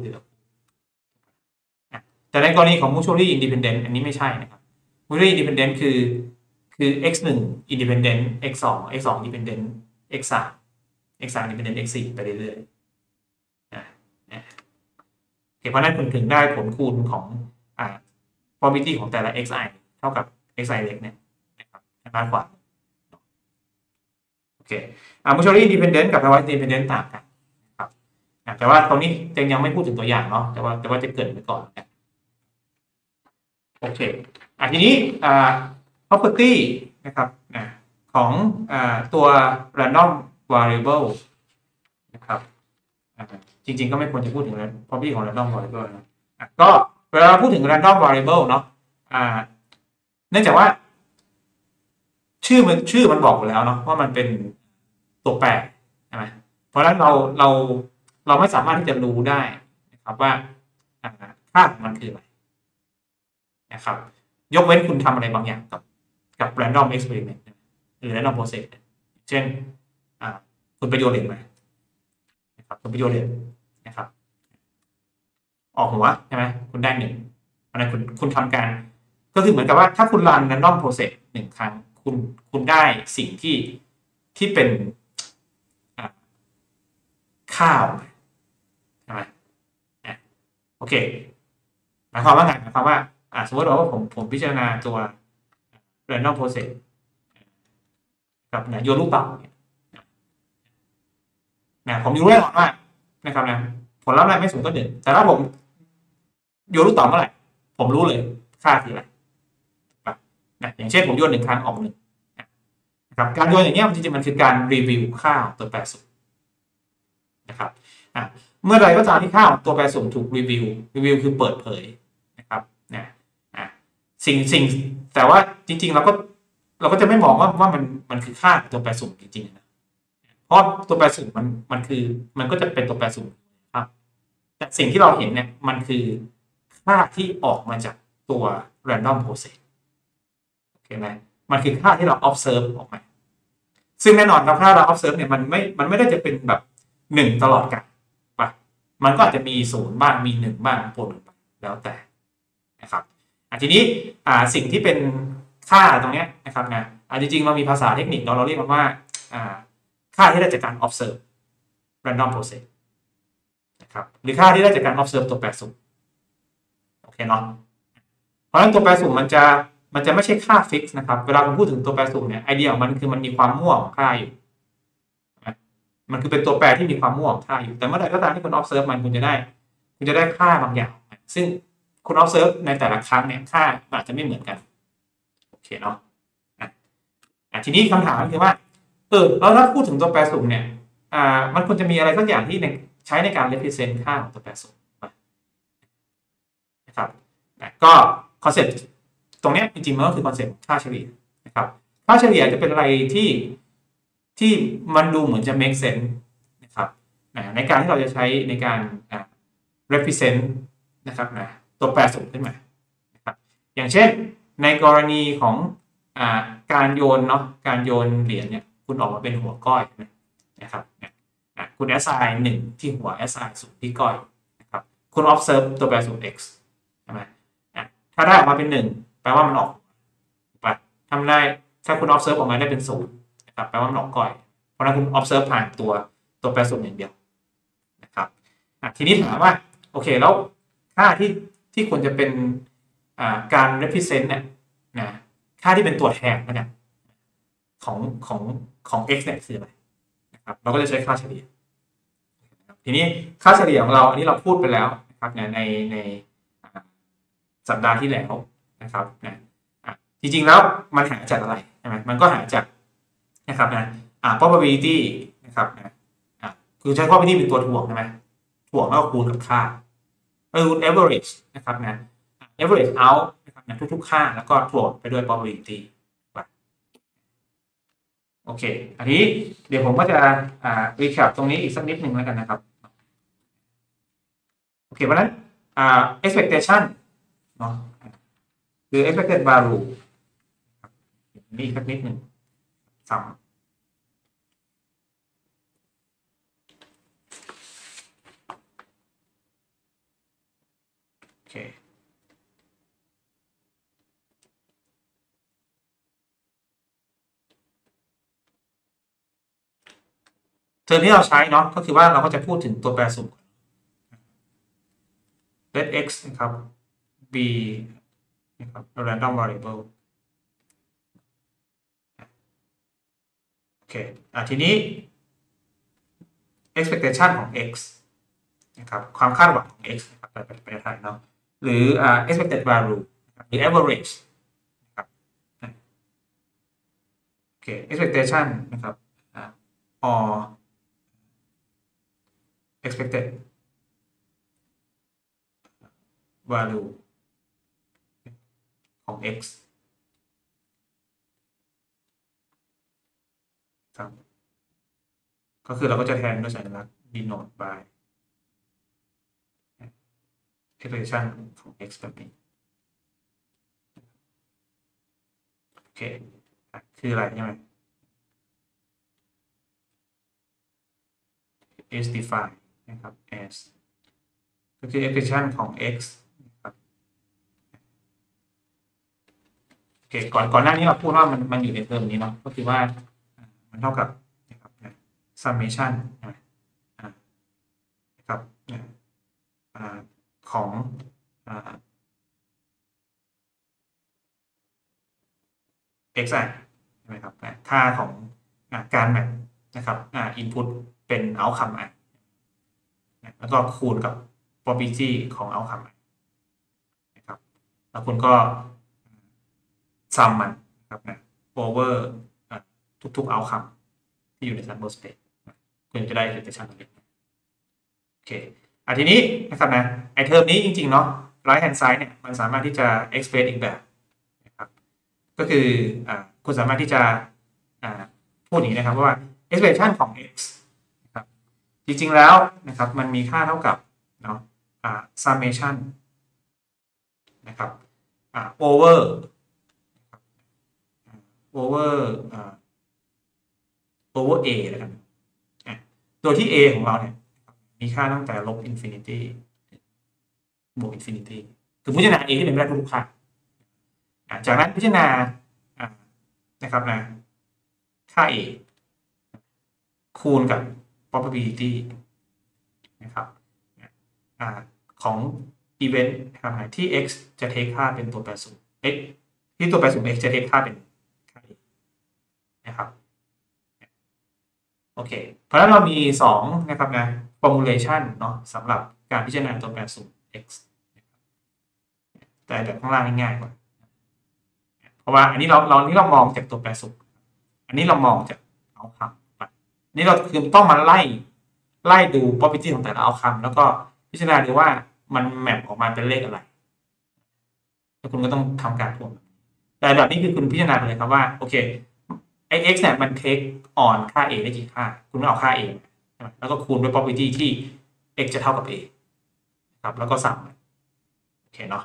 แต่ในกรณีของ mutually independent อันนี้ไม่ใช่นะครับ mutually independent คือ x1 independent x2 independent x3 independent x4 ไปเรื่อยๆเพราะนั้นคุณถึงได้ผลคูณของprobability ของแต่ละ xi เท่ากับ xi เล็กเนี่ยนะครับมากกว่าโอเคmutually independent กับ pairwise independent ต่างกันนะครับแต่ว่าตรงนี้ยังไม่พูดถึงตัวอย่างเนาะแต่ว่าจะเกิดไปก่อนนะโอเคทีนี้property นะครับของตัว random variable นะครับจริงๆก็ไม่ควรจะพูดถึง property ของ random variable นะก็เวลาพูดถึง random variable เนาะเนื่องจากว่าชื่อมันบอกอยู่แล้วเนาะว่ามันเป็นตัวแปรใช่ไหมเพราะฉะนั้นเราไม่สามารถที่จะรู้ได้นะครับว่าค่าของมันคืออะไรนะครับยกเว้นคุณทำอะไรบางอย่างกับ random experiment หรือ random process เช่นคุณไปโยนเหรียญมานะครับคุณไปโยนเหรียญนะครับออกหัวใช่ไหมคุณได้หนึ่งอันนั้นคุณทำการก็คือเหมือนกับว่าถ้าคุณรัน random process หนึ่งครั้งคุณได้สิ่งที่เป็นข้าวใช่ไหมโอเคหมายความว่าไงหมายความว่าสมมติว่าผมพิจารณาตัว random process กับโยนลูกเต่าผมรู้แน่นอนว่านะครับผลลัพธ์อะไรไม่สูงก็หนึ่งแต่ถ้าผมโยนลูกเต่าเมื่อไหร่ผมรู้เลยค่าคืออะไรอย่างเช่นผมโยนหนึ่งครั้งออกหนึ่งนะครับการโยนอย่างนี้จริงๆมันคือการรีวิวค่าตัวแปรสูงนะครับเมื่อใดก็ตามที่ค่าตัวแปรสูงถูกรีวิวคือเปิดเผยนะครับสิ่งแต่ว่าจริงๆเราก็จะไม่มองว่ามันคือค่าตัวแปรสูงจริงๆนะเพราะตัวแปรสูงมันคือมันก็จะเป็นตัวแปรสูงครับแต่สิ่งที่เราเห็นเนี่ยมันคือค่าที่ออกมาจากตัว random process โอเคไหมมันคือค่าที่เรา observe ออกมาซึ่งแน่นอนครับถ้าเรา observe เนี่ยมันไม่ได้จะเป็นแบบ1ตลอดกาลป่ะมันก็อาจจะมี0บ้างมี1บ้างปนไปแล้วแต่นะครับทีนี้สิ่งที่เป็นค่าตรงนี้นะครับนะจริงๆเรามีภาษาเทคนิคเราเรียกมันว่าค่าที่ได้จากการ observe random process นะครับหรือค่าที่ได้จากการ observe ตัวแปรสุ่มโอเคเนาะเพราะฉะนั้นตัวแปรสุ่มมันจะไม่ใช่ค่าฟิกซ์นะครับเวลาผมพูดถึงตัวแปรสุ่มเนี่ยไอเดียของมันคือมันมีความมั่วของค่าอยู่มันคือเป็นตัวแปรที่มีความมั่วของค่าอยู่แต่เมื่อไหร่ก็ตามที่คุณ observe มันคุณจะได้ค่าบางอย่างซึ่งคุณ observe ในแต่ละครั้งเนี่ยค่าอาจจะไม่เหมือนกันโอเคเนาะทีนี้คำถามคือว่าแล้วถ้าพูดถึงตัวแปรสุ่มเนี่ยมันควรจะมีอะไรสักอย่างที่ใช้ในการ represent ค่าของตัวแปรสุ่มนะครับก็คอนเซ็ปต์ตรงนี้จริงๆมันก็คือคอนเซ็ปต์ค่าเฉลี่ยนะครับค่าเฉลี่ยจะเป็นอะไรที่มันดูเหมือนจะ make sense นะครับในการที่เราจะใช้ในการ represent นะครับตัวแปรสุ่มขึ้นมานะครับอย่างเช่นในกรณีของการโยนเนาะการโยนเหรียญเนี่ยคุณออกมาเป็นหัวก้อยนะครับคุณ assign 1ที่หัว assign 0ที่ก้อยนะครับคุณ observe ตัวแปรสุ่ม x ใช่ไหมถ้าได้ออกมาเป็น1แปลว่ามันออกไปทำได้ถ้าคุณ observe ออกมาได้เป็น0นะครับแปลว่ามันออกก้อยเพราะนั้นคุณ observe ผ่านตัวแปรสุ่มอย่างเดียวนะครับทีนี้ถามว่าโอเคแล้วค่าที่ควรจะเป็นการ represent เนี่ยค่าที่เป็นตัวแทนนะของ x เนี่ยคืออะไรนะครับเราก็จะใช้ค่าเฉลี่ยทีนี้ค่าเฉลี่ยของเราอันนี้เราพูดไปแล้วนะครับในสัปดาห์ที่แล้วนะครับจริงๆแล้วมันหาจากอะไรใช่ไหมมันก็หาจากนะครับprobability นะครับคือใช้ probability เป็นตัวถ่วงใช่ไหมถ่วงแล้วคูณกับค่าคูณ average นะครับaverage out นะครับทุกๆค่าแล้วก็ถ่วงไปด้วย probability โอเคอันนี้เดี๋ยวผมก็จะrecap ตรงนี้อีกสักนิดหนึ่งแล้วกันนะครับโอเคเพราะนั้นexpectation เนาะคือ expected value นี่อีกสักนิดหนึ่งซ้ำโอเคเทอมที่เราใช้เนาะก็คือว่าเราก็จะพูดถึงตัวแปรสุ่ม let x นะครับ b นะครับ random variable โอเคทีนี้ expectation ของ x นะครับความคาดหวังของ x นะครับไปไทยเนาะหรือexpected value หรือ average นะครับโอเค expectation นะครับor expected value ของ x ครับก็คือเราก็จะแทนด้วยสัญลักษณ์ denote by expectation ของ x แบบนี้โอเคคืออะไรใช่ไหม is defined นะครับ as ก็คือ expression ของ x นะครับโอเคก่อนหน้านี้เราพูดว่ามันอยู่ในเทอมนี้เนาะก็คือว่ามันเท่ากับนะครับ summation นะครับของxi ใช่ไหมครับค่าของการแมทนะครับinput เป็น outcome i แล้วก็คูณกับ probability ของ outcome i นะครับแล้วคุณก็ซัมมันนะครับover ทุก outcome ที่อยู่ใน sample space คุณจะได้ expectation นี้โอเคทีนี้นะครับไอเทอมนี้จริงๆเนาะ right hand side เนี่ยมันสามารถที่จะ express อีกแบบนะครับก็คือคุณสามารถที่จะพูดอย่างนี้นะครับว่า expression ของ x นะครับจริงๆแล้วนะครับมันมีค่าเท่ากับเนาะsummation นะครับover a แล้วกันโดยที่ a ของเราเนี่ยมีค่าตั้งแต่ลบ infinity บวก infinity คือพิจารณา a ที่เป็นไปได้ทุกค่าจากนั้นพิจารณานะครับค่า a คูณกับ probability นะครับของ event นะครับที่ x จะ take ค่าเป็นตัวแปรสูง x ที่ตัวแปรสูง x จะ take ค่าเป็นค่า a นะครับโอเคเพราะฉะนั้นเรามี2นะครับformulation เนาะสำหรับการพิจารณาตัวแปรสูง x แต่แบบข้างล่างง่ายกว่าเพราะว่าอันนี้เรามองจากตัวแปรสูงอันนี้เรามองจากเอาคำนี่เราคือต้องมาไล่ดู probability ของแต่ละเอาคำแล้วก็พิจารณาดูว่ามันแมปออกมาเป็นเลขอะไรแล้วคุณก็ต้องทำการทวงแต่แบบนี้คือคุณพิจารณาไปเลยครับว่าโอเคไอ้ x เนี่ยมัน take on ค่า a ได้กี่ค่าคุณเอาค่า a แล้วก็คูณด้วย probability ที่ x จะเท่ากับ a ครับแล้วก็สั่งโอเคเนาะ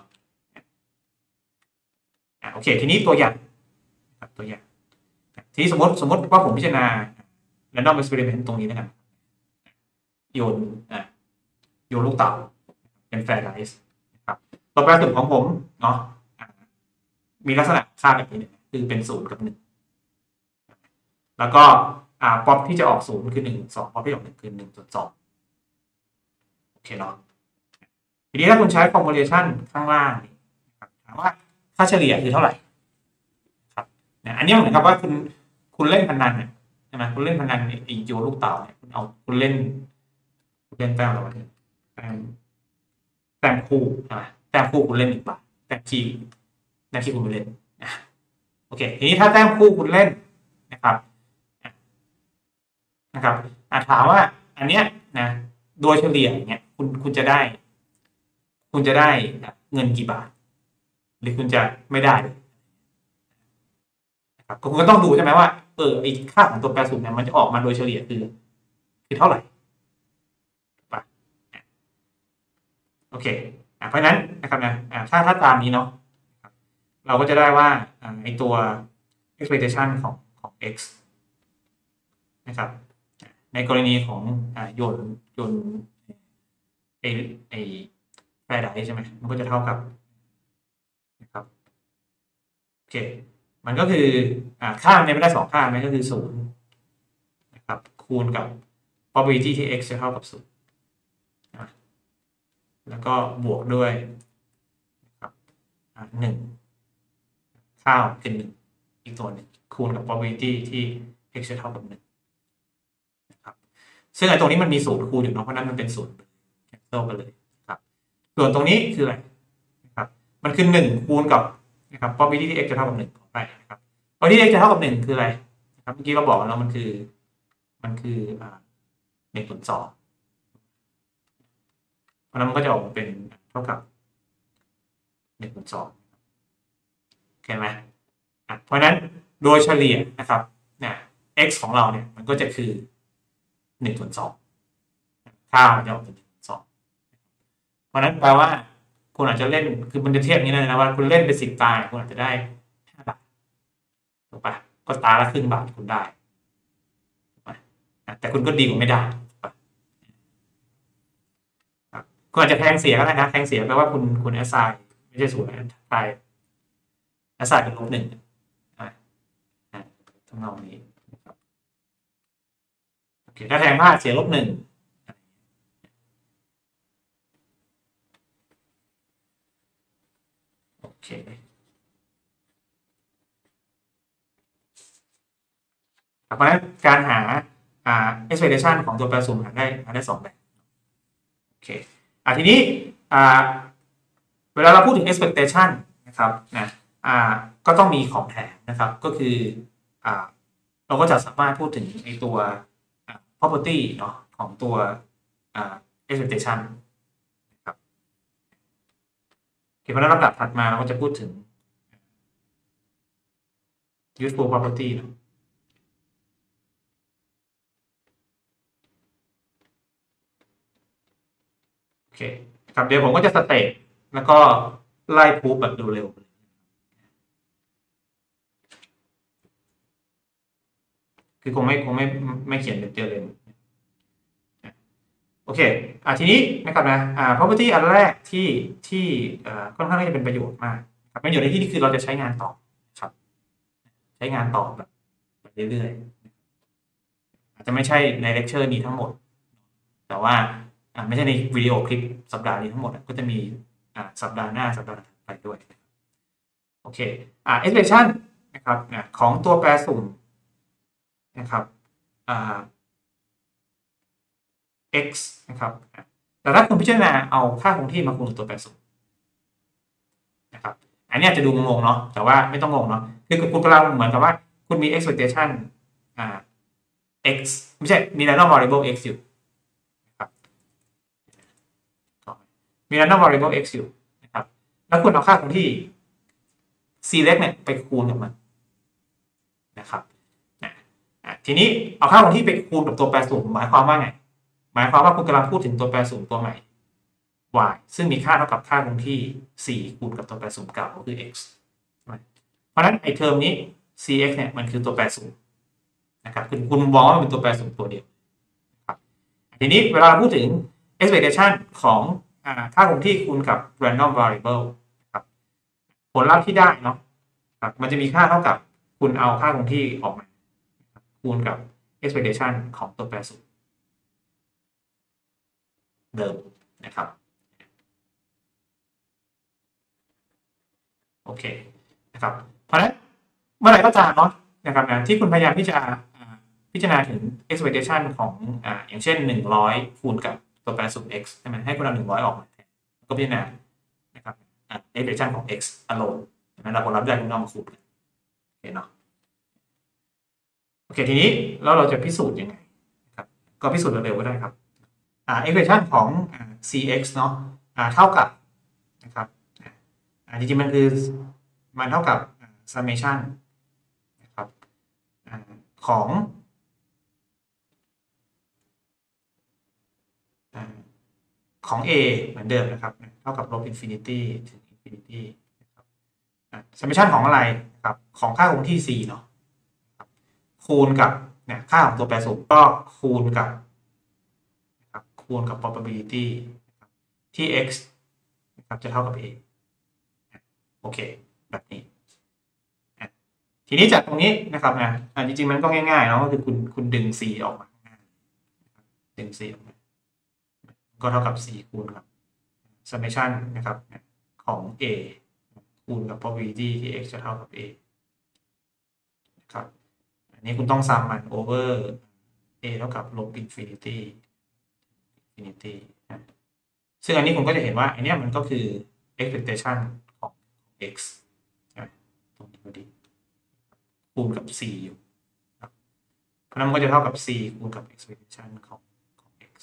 โอเคทีนี้ตัวอย่างตัวอย่างทีนี้สมมติว่าผมพิจารณา random experiment ตรงนี้นะครับโยนลูกเต่าเป็น fair dice นะครับตัวแปรสูงของผมเนาะมีลักษณะค่าแบบนี้คือเป็น0กับ1แล้วก็ป๊อปที่จะออก0คือ1 2ป๊อปที่ออก1คือ1.2โอเคเนาะทีนี้ถ้าคุณใช้ formulation ข้างล่างนี่ถามว่าค่าเฉลี่ยคือเท่าไหร่ครับอันนี้เหมือนกับว่าคุณเล่นพนันใช่ไหมคุณเล่นพนันไอ้โยลูกเต่าเนี่ยคุณเล่นแต้มอะไรวะแต้มคู่ใช่ไหมแต้มคู่คุณเล่น1 บาทแต้มที่คุณไม่เล่นโอเคทีนี้ถ้าแต้มคู่คุณเล่นนะครับถามว่าอันเนี้ยนะโดยเฉลี่ยอย่างเงี้ยคุณจะได้เงินกี่บาทหรือคุณจะไม่ได้นะครับคุณก็ต้องดูใช่ไหมว่าไอ้ค่าของตัวแปรสูงเนี่ยมันจะออกมาโดยเฉลี่ยคือเท่าไหร่ป่ะโอเคเพราะฉะนั้นนะครับถ้าตามนี้เนาะเราก็จะได้ว่าไอ้ตัว expectation ของ x นะครับในกรณีของโยนไอ้แฟร์ไดใช่ไหมมันก็จะเท่ากับนะครับโอเคมันก็คือค่าเนี่ยไม่ได้2ค่ามันก็คือ0นะครับคูณกับ probability ที่ x จะเท่ากับ0แล้วก็บวกด้วยนะครับ1ค่าเป็น1อีกตัวหนึ่งคูณกับ probability ที่ x จะเท่ากับ1นะครับซึ่งไอ้ตรงนี้มันมี0คูณอยู่เนาะเพราะนั้นมันเป็น0 cancel กันเลยครับส่วนตรงนี้คืออะไรนะครับมันคือ1คูณกับนะครับ probabilityที่ x จะเท่ากับ1ต่อไปนะครับ probabilityที่ x จะเท่ากับ1คืออะไรนะครับเมื่อกี้เราบอกแล้วมันคือ1ส่วน2เพราะนั้นมันก็จะออกมาเป็นเท่ากับ1ส่วน2โอเคไหมเพราะนั้นโดยเฉลี่ยนะครับเนี่ย x ของเราเนี่ยมันก็จะคือ1ส่วน2ค่ามันจะออกเป็น1ส่วน2เพราะนั้นแปลว่าคุณอาจจะเล่นคือมันจะเทียบอย่างนี้นะว่าคุณเล่นไป10 ตาคุณอาจจะได้5 บาทถูกปะก็ตาละครึ่งบาทคุณได้ถูกปะแต่คุณก็ดีกว่าไม่ได้คุณอาจจะแทงเสียก็ได้นะแทงเสียแปลว่าคุณแอสไซน์ไม่ใช่0นะไทยแอสไซน์เป็น-1ทำนองนี้โอเคถ้าแทงพลาดเสีย-1โอเคเพราะฉะนั้นการหาexpectation ของตัวแปรสุ่มหาได้2แบบโอเคทีนี้เวลาเราพูดถึง expectation นะครับนะก็ต้องมีของแถมนะครับก็คือเราก็จะสามารถพูดถึงไอตัวproperty เนาะของตัวexpectation นะครับเพราะฉะนั้นลำดับถัดมาเราก็จะพูดถึง useful property นะโอเคครับเดี๋ยวผมก็จะสเตปแล้วก็ไล่พูฟแบบเร็วๆคือคงไม่เขียนเป็นเจอเลยโอเคทีนี้นะครับนะproperty อันแรกที่ค่อนข้างที่จะเป็นประโยชน์มากครับประโยชน์ในที่นี้คือเราจะใช้งานต่อครับใช้งานต่อแบบเรื่อยๆอาจจะไม่ใช่ในเลคเชอร์นี้ทั้งหมดแต่ว่าไม่ใช่ในวิดีโอคลิปสัปดาห์นี้ทั้งหมดก็จะมีสัปดาห์หน้าสัปดาห์ถัดไปด้วยโอเคexpression นะครับของตัวแปรสุ่มนะครับx นะครับแต่ถ้าคุณพิจารณาเอาค่าคงที่มาคูณกับตัวแปรสุ่มนะครับอันนี้อาจจะดูงงเนาะแต่ว่าไม่ต้องงงเนาะคือคุณกำลังเหมือนกับว่าคุณมี expectation x ไม่ใช่มี random variable x อยู่นะครับมี random variable x อยู่นะครับแล้วคุณเอาค่าคงที่ select เนี่ยไปคูณกับมันนะครับทีนี้เอาค่าคงที่ไปคูณกับตัวแปรสุ่มหมายความว่าไงหมายความว่าคุณกำลังพูดถึงตัวแปรสุ่มตัวใหม่ y ซึ่งมีค่าเท่ากับค่าคงที่4คูณกับตัวแปรสุ่มเก่าก็คือ x เพราะฉะนั้นไอเทอมนี้ cx เนี่ยมันคือตัวแปรสุ่มนะครับคุณมองว่ามันเป็นตัวแปรสุ่มตัวเดียวครับทีนี้เวลาพูดถึง expectation ของค่าคงที่คูณกับ random variable ครับผลลัพธ์ที่ได้เนาะครับมันจะมีค่าเท่ากับคุณเอาค่าคงที่ออกมาคูณกับ expectation ของตัวแปรสุ่มเดิมนะครับโอเคนะครับเพราะฉะนั้นเมื่อไหร่ก็ตามเนาะนะครับที่คุณพยายามที่จะพิจารณาถึง expectation ของอย่างเช่น100คูณกับตัวแปรสุ่ม x ใช่ไหมให้คุณเอา100ออกมาแทนก็พิจารณานะครับexpectation ของ x alone นั้นเราผลลัพธ์ได้คุณเอามาคูณกันโอเคเนาะโอเคทีนี้แล้วเราจะพิสูจน์ยังไงครับก็พิสูจน์เร็วๆก็ได้ครับexpression ของ cx เนาะเท่ากับนะครับจริงๆมันคือมันเท่ากับ summation นะครับของA เหมือนเดิมนะครับเท่ากับลบ infinity ถึง infinity นะครับsummation ของอะไรครับของค่าคงที่ c เนาะคูณกับค่าของตัวแปรสุ่มก็คูณกับคูณกับ probability ที่ x นะครับจะเท่ากับ a โอเคแบบนี้ทีนี้จากตรงนี้นะครับจริงๆมันก็ง่ายๆเนาะก็คือคุณดึง c ออกมาดึง c ออกมาก็เท่ากับ c คูณกับ summation นะครับของ a คูณกับ probability ที่ x จะเท่ากับ a นะครับอันนี้คุณต้องซัมมัน over a เท่ากับลบ infinity ซึ่งอันนี้คุณก็จะเห็นว่าอันนี้มันก็คือ expectation ของ x ตรงนี้พอดีคูณกับ c อยู่เพราะนั้นมันก็จะเท่ากับ c คูณกับ expectation ของ x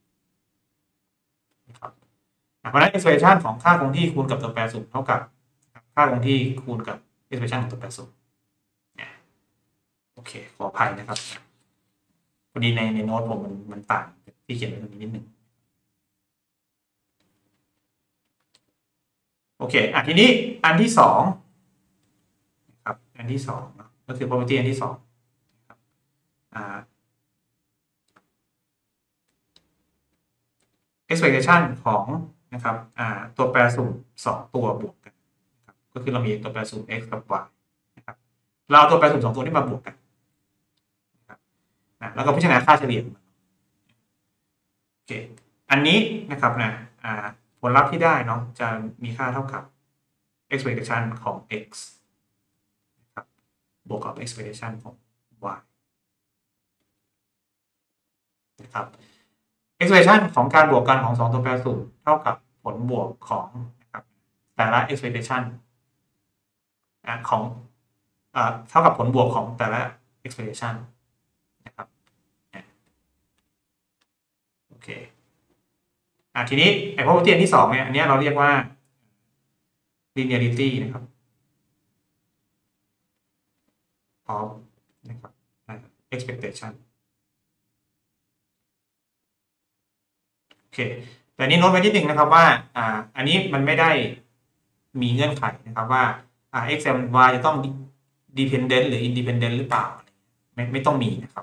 นะครับเพราะนั้น expectation ของค่าคงที่คูณกับตัวแปรสูตรเท่ากับค่าคงที่คูณกับ expression ของตัวแปรสูตรโอเคขออภัยนะครับพอดีในโน้ตผมมันต่างที่เขียนไว้ตรงนี้นิดนึงโอเคทีนี้อันที่สองนะครับอันที่สองก็คือ property อันที่สองexpectation ของนะครับตัวแปรสูตร2ตัวบวกกันนะครับก็คือเรามีตัวแปรสูตร x กับ y นะครับเราเอาตัวแปรสูตร2ตัวนี้มาบวกกันนะครับแล้วก็พิจารณาค่าเฉลี่ยโอเคอันนี้นะครับผลลัพธ์ที่ได้เนาะจะมีค่าเท่ากับ expectation ของ x นะครับบวกกับ expectation ของ y นะครับ expectation ของการบวกกันของ2ตัวแปรสูตรเท่ากับผลบวกของนะครับแต่ละ expectation ของเท่ากับผลบวกของแต่ละ expectation นะครับโอเคทีนี้ไอ้ property ที่2เนี่ยอันนี้เราเรียกว่า linearity นะครับof นะครับ expectation โอเคแต่นี้โน้ตไว้นิดนึงนะครับว่าอันนี้มันไม่ได้มีเงื่อนไขนะครับว่าx and y จะต้อง dependent หรือ independent หรือเปล่าไม่ต้องมีนะครับ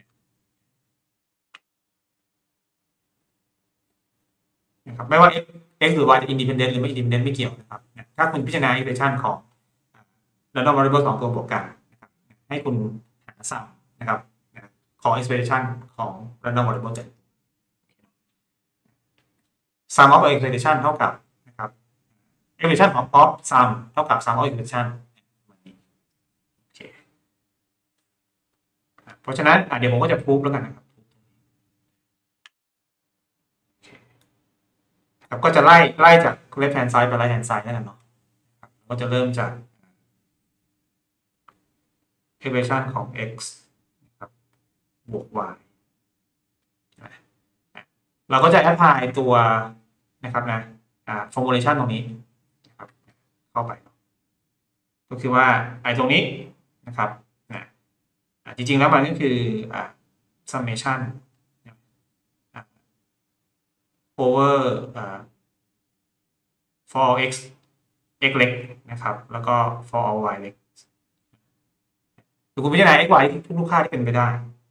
ไม่ว่า x หรือ y จะ independent หรือไม่ independent ไม่เกี่ยวนะครับถ้าคุณพิจารณา expression ของ random variable 2ตัวบวกกันนะครับให้คุณหา sum นะครับของ expression ของ random variable sum of expectation เท่ากับนะครับ expectation of sum เท่ากับ sum of expectation เพราะฉะนั้นเดี๋ยวผมก็จะพูดแล้วกันนะครับก็จะไล่จาก left hand side ไป right hand side นั่นแหละเนาะก็จะเริ่มจาก expression ของ x นะครับบวก y เราก็จะ apply ตัวนะครับformulation ตรงนี้นะครับเข้าไปก็คือว่าไอ้ตรงนี้นะครับจริงๆแล้วมันก็คือsummation over for all x เล็กนะครับแล้วก็ for all y เล็กคุณพิจารณา x y ทุกค่าที่เป็นไปได้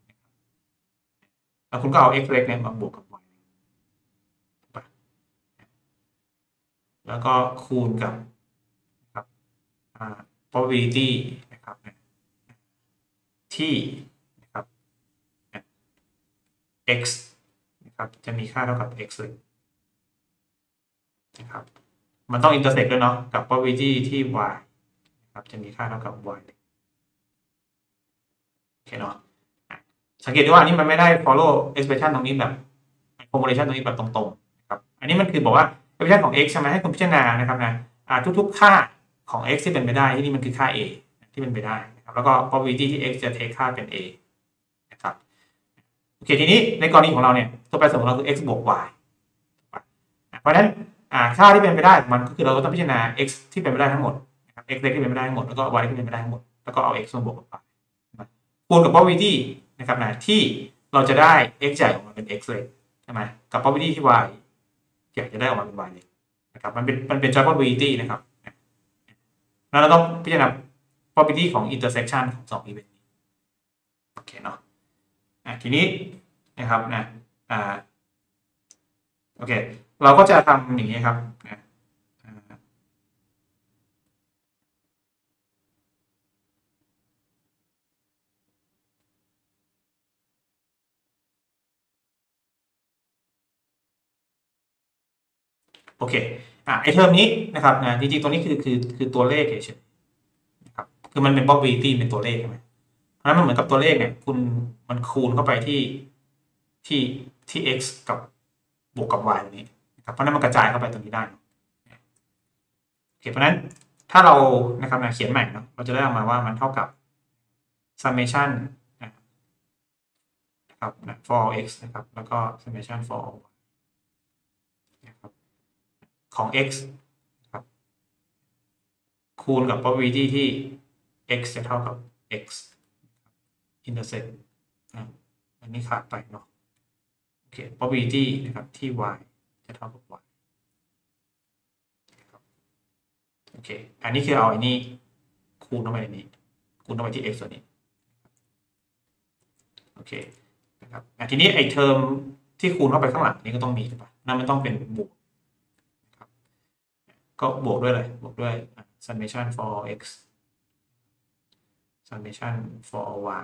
แล้วคุณก็เอา x เล็กเนี่ยมาบวกกับ y แล้วก็คูณกับนะครับprobability นะครับที่นะครับ x นะครับจะมีค่าเท่ากับ x เลยนะครับมันต้อง intersect ด้วยเนาะกับ probability ที่ y นะครับจะมีค่าเท่ากับ y โอเคเนาะสังเกตดูว่าอันนี้มันไม่ได้ follow expression ตรงนี้แบบ formulation ตรงนี้แบบตรงๆนะครับอันนี้มันคือบอกว่า expression ของ x ใช่ไหมให้คุณพิจารณานะครับทุกๆค่าของ x ที่เป็นไปได้ที่นี่มันคือค่า a ที่เป็นไปได้นะครับแล้วก็ probability ที่ x จะ take ค่าเป็น a นะครับโอเคทีนี้ในกรณีของเราเนี่ยตัวแปรสมมติของเราคือ x บวก y เพราะฉะนั้นค่าที่เป็นไปได้มันก็คือเราก็ต้องพิจารณา x ที่เป็นไปได้ทั้งหมดนะครับ x เล็กที่เป็นไปได้ทั้งหมดแล้วก็ y ที่เป็นไปได้ทั้งหมดแล้วก็เอา x มาบวกกับ y คูณกับ probability นะครับที่เราจะได้ x ใหญ่ออกมาเป็น x เล็กใช่ไหมกับ probability ที่ y ใหญ่จะได้ออกมาเป็น y เล็กนะครับมันเป็น joint probability นะครับแล้วเราต้องพิจารณา probability ของ intersection ของ2 event นี้โอเคเนาะทีนี้นะครับโอเคเราก็จะทำอย่างนี้ครับโอเคไอเทอมนี้นะครับจริงๆตัวนี้คือตัวเลขเฉยๆนะครับคือมันเป็น probability เป็นตัวเลขใช่ไหมเพราะฉะนั้นมันเหมือนกับตัวเลขเนี่ยมันคูณเข้าไปที่ x กับบวกกับ y ตรงนี้นะครับเพราะนั้นมันกระจายเข้าไปตรงนี้ได้โอเคเพราะนั้นถ้าเรานะครับเขียนใหม่เนาะเราจะได้ออกมาว่ามันเท่ากับ summation นะครับ for x นะครับแล้วก็ summation for y นะครับของ x ครับคูณกับ probability ที่ x จะเท่ากับ x intersect อันนี้ขาดไปเนาะโอเค probability นะครับที่ y จะเท่ากับ y โอเคอันนี้คือเอาอันนี้คูณเข้าไปในนี้คูณเข้าไปที่ x ส่วนนี้โอเคนะครับทีนี้ไอ้เทอมที่คูณเข้าไปข้างหลังนี้ก็ต้องมีใช่ปะนั่นมันต้องเป็นบวกนะครับก็บวกด้วยอะไรบวกด้วย summation for x summation for y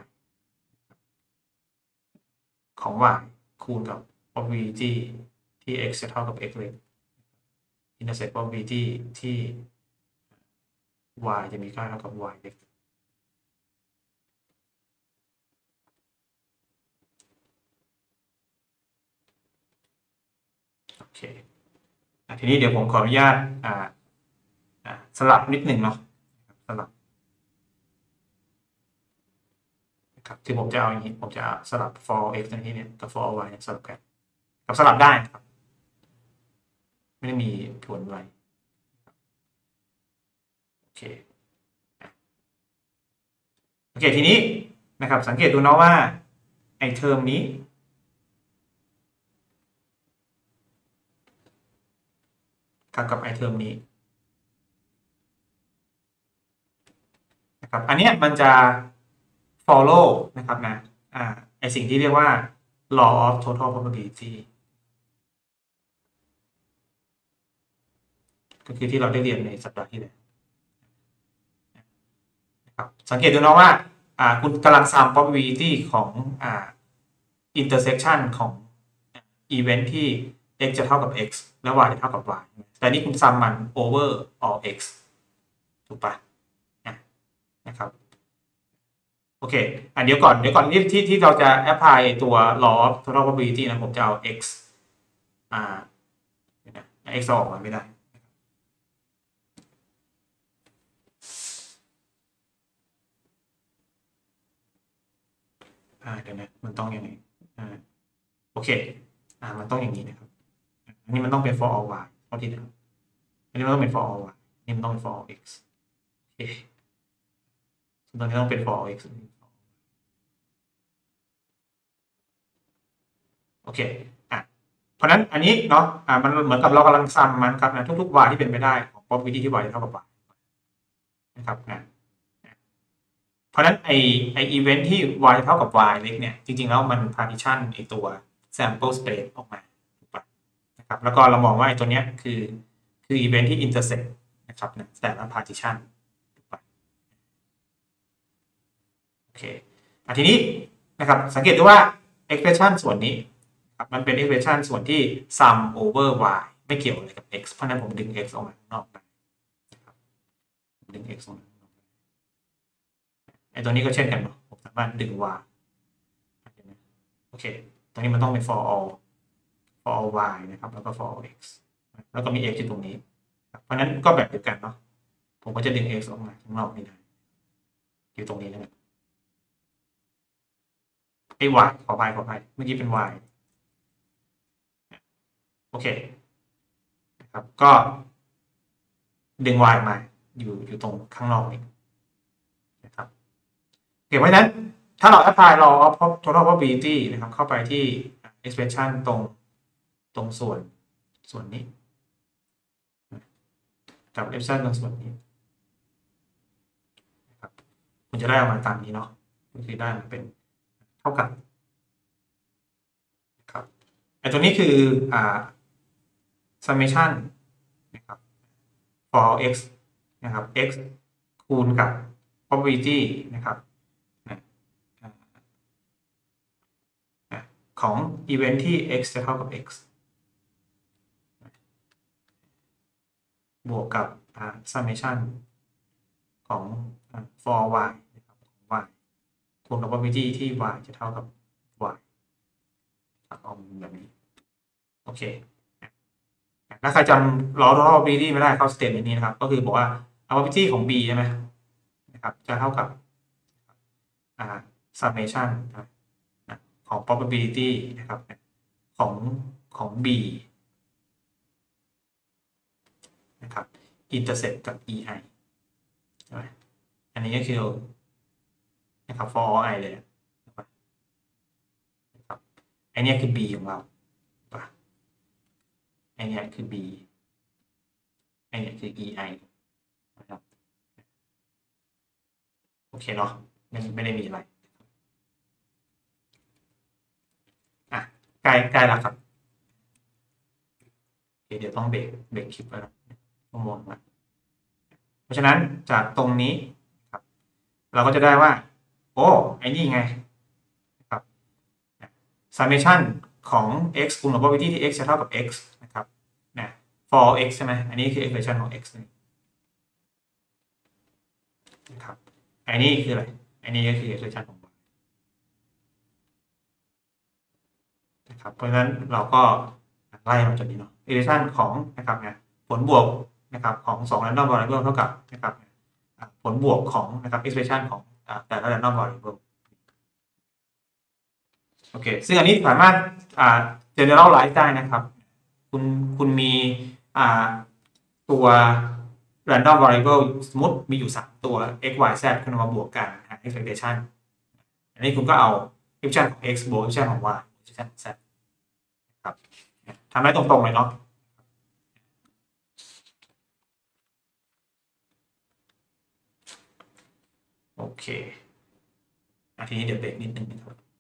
ของ y คูณกับ probability ที่ x จะเท่ากับ x เล็ก intersect probability ที่ y จะมีค่าเท่ากับ y เล็กโอเคทีนี้เดี๋ยวผมขออนุญาตสลับนิดหนึ่งเนาะสลับนะครับคือผมจะเอาอย่างนี้ผมจะสลับ for x ในที่นี้กับ for y สลับกันกับสลับได้ครับไม่ได้มีผลอะไรโอเคทีนี้นะครับสังเกตดูนะว่าไอ้เทอมนี้กับไอ้เทอมนี้นะครับอันนี้มันจะ follow นะครับนะไอ้สิ่งที่เรียกว่า law of total probability ก็คือที่เราได้เรียนในสัปดาห์ที่แล้วนะครับสังเกตดูนะว่าคุณกำลัง sum probability ของintersection ของ event ที่ x จะเท่ากับ x แล้ว y จะเท่ากับ y แต่นี่คุณ sum มัน over all x ถูกปะนะครับโอเคเดี๋ยวก่อนที่เราจะ apply ตัว law of total probability นะผมจะเอา x x ออกมาไม่ได้เดี๋ยวนะมันต้องอย่างนี้โอเคมันต้องอย่างนี้นะครับอันนี้มันต้องเป็น for all y เท่าที่ดูอันนี้มันต้องเป็น for all y นี่มันต้องเป็น for all x โอเคตรงนี้ต้องเป็น for all x โอเคเพราะนั้นอันนี้เนาะมันเหมือนกับเรากำลังซัมมันครับนะทุกๆ y ที่เป็นไปได้ของ probability ที่ y เท่ากับ y นะครับเพราะนั้นไอevent ที่ y เท่ากับ y เล็กเนี่ยจริงๆแล้วมัน partition ไอตัว sample space ออกมาถูกปะนะครับแล้วก็เรามองว่าไอตัวเนี้ยคือ event ที่ intersect นะครับนะแต่ละ partition ถูกปะโอเคทีนี้นะครับสังเกตดูว่า expression ส่วนนี้ครับมันเป็น expression ส่วนที่ sum over y ไม่เกี่ยวอะไรกับ x เพราะนั้นผมดึง x ออกมาข้างนอกได้ดึง x ออกมาไอ้ตัวนี้ก็เช่นกันผมสามารถดึง y โอเคตรงนี้มันต้องเป็น for all y นะครับแล้วก็ for all x แล้วก็มี x อยู่ตรงนี้เพราะนั้นก็แบบเดียวกันเนาะผมก็จะดึง x ออกมาข้างนอกนี่ได้อยู่ตรงนี้นะครับไอ้ y ขออภัยเมื่อกี้เป็น y โอเคนะครับก็ดึง y มาอยู่ตรงข้างนอกนี้นะครับเก็บไว้นั้นถ้าเรา apply law of total probability นะครับเข้าไปที่ expression ตรงส่วนนี้กับ expression ตรงส่วนนี้นะครับคุณจะได้ออกมาตามนี้เนาะก็คือได้มาเป็นเท่ากับครับไอ้ตัวนี้คือsummation นะครับ for x นะครับ x คูณกับ probability นะครับของ event ที่ x จะเท่ากับ x บวกกับ summation ของ for y นะครับของ y คูณกับ probability ที่ y จะเท่ากับ y เอาแบบนี้โอเคถ้าใครจำ law of probability ไม่ได้เข้า statement นี้นะครับก็คือบอกว่า probability ของ b ใช่ไหมนะครับจะเท่ากับsummation ของ probability นะครับของของ b นะครับ intersect กับ ei ใช่ไหมอันนี้ก็คือนะครับ for all i เลยนะครับไอเนี้ยคือ b ของเราไอเนี้ยคือ b ไอเนี้ยคือ ei นะครับโอเคเนาะไม่ได้มีอะไรอ่ะใกล้แล้วครับเดี๋ยวต้องเบรกคลิปแล้วนะชั่วโมงละเพราะฉะนั้นจากตรงนี้ครับเราก็จะได้ว่าโอ้ไอ้นี่ไงครับ summation ของ x คูณกับ probability ที่ x จะเท่ากับ x นะครับนะ for x ใช่ไหมอันนี้คือ expression ของ x นะครับอันนี้คืออะไรอันนี้ก็คือ expression ของ y นะครับเพราะฉะนั้นเราก็ไล่มาจากนี้เนาะ expression ของนะครับนะผลบวกนะครับของ2 random variable เท่ากับนะครับผลบวกของนะครับ expression ของแต่ละ random variable โอเคซึ่งอันนี้สามารถgeneralize ได้นะครับคุณมีตัว random variable สมมติมีอยู่3ตัว x y z คุณเอามาบวกกันหา expectation อันนี้คุณก็เอา expression ของ x บวก expression ของ y expression ของ z ครับทำได้ตรงๆเลยเนาะโอเคทีนี้เดี๋ยวเบรกนิดนึงนะครับ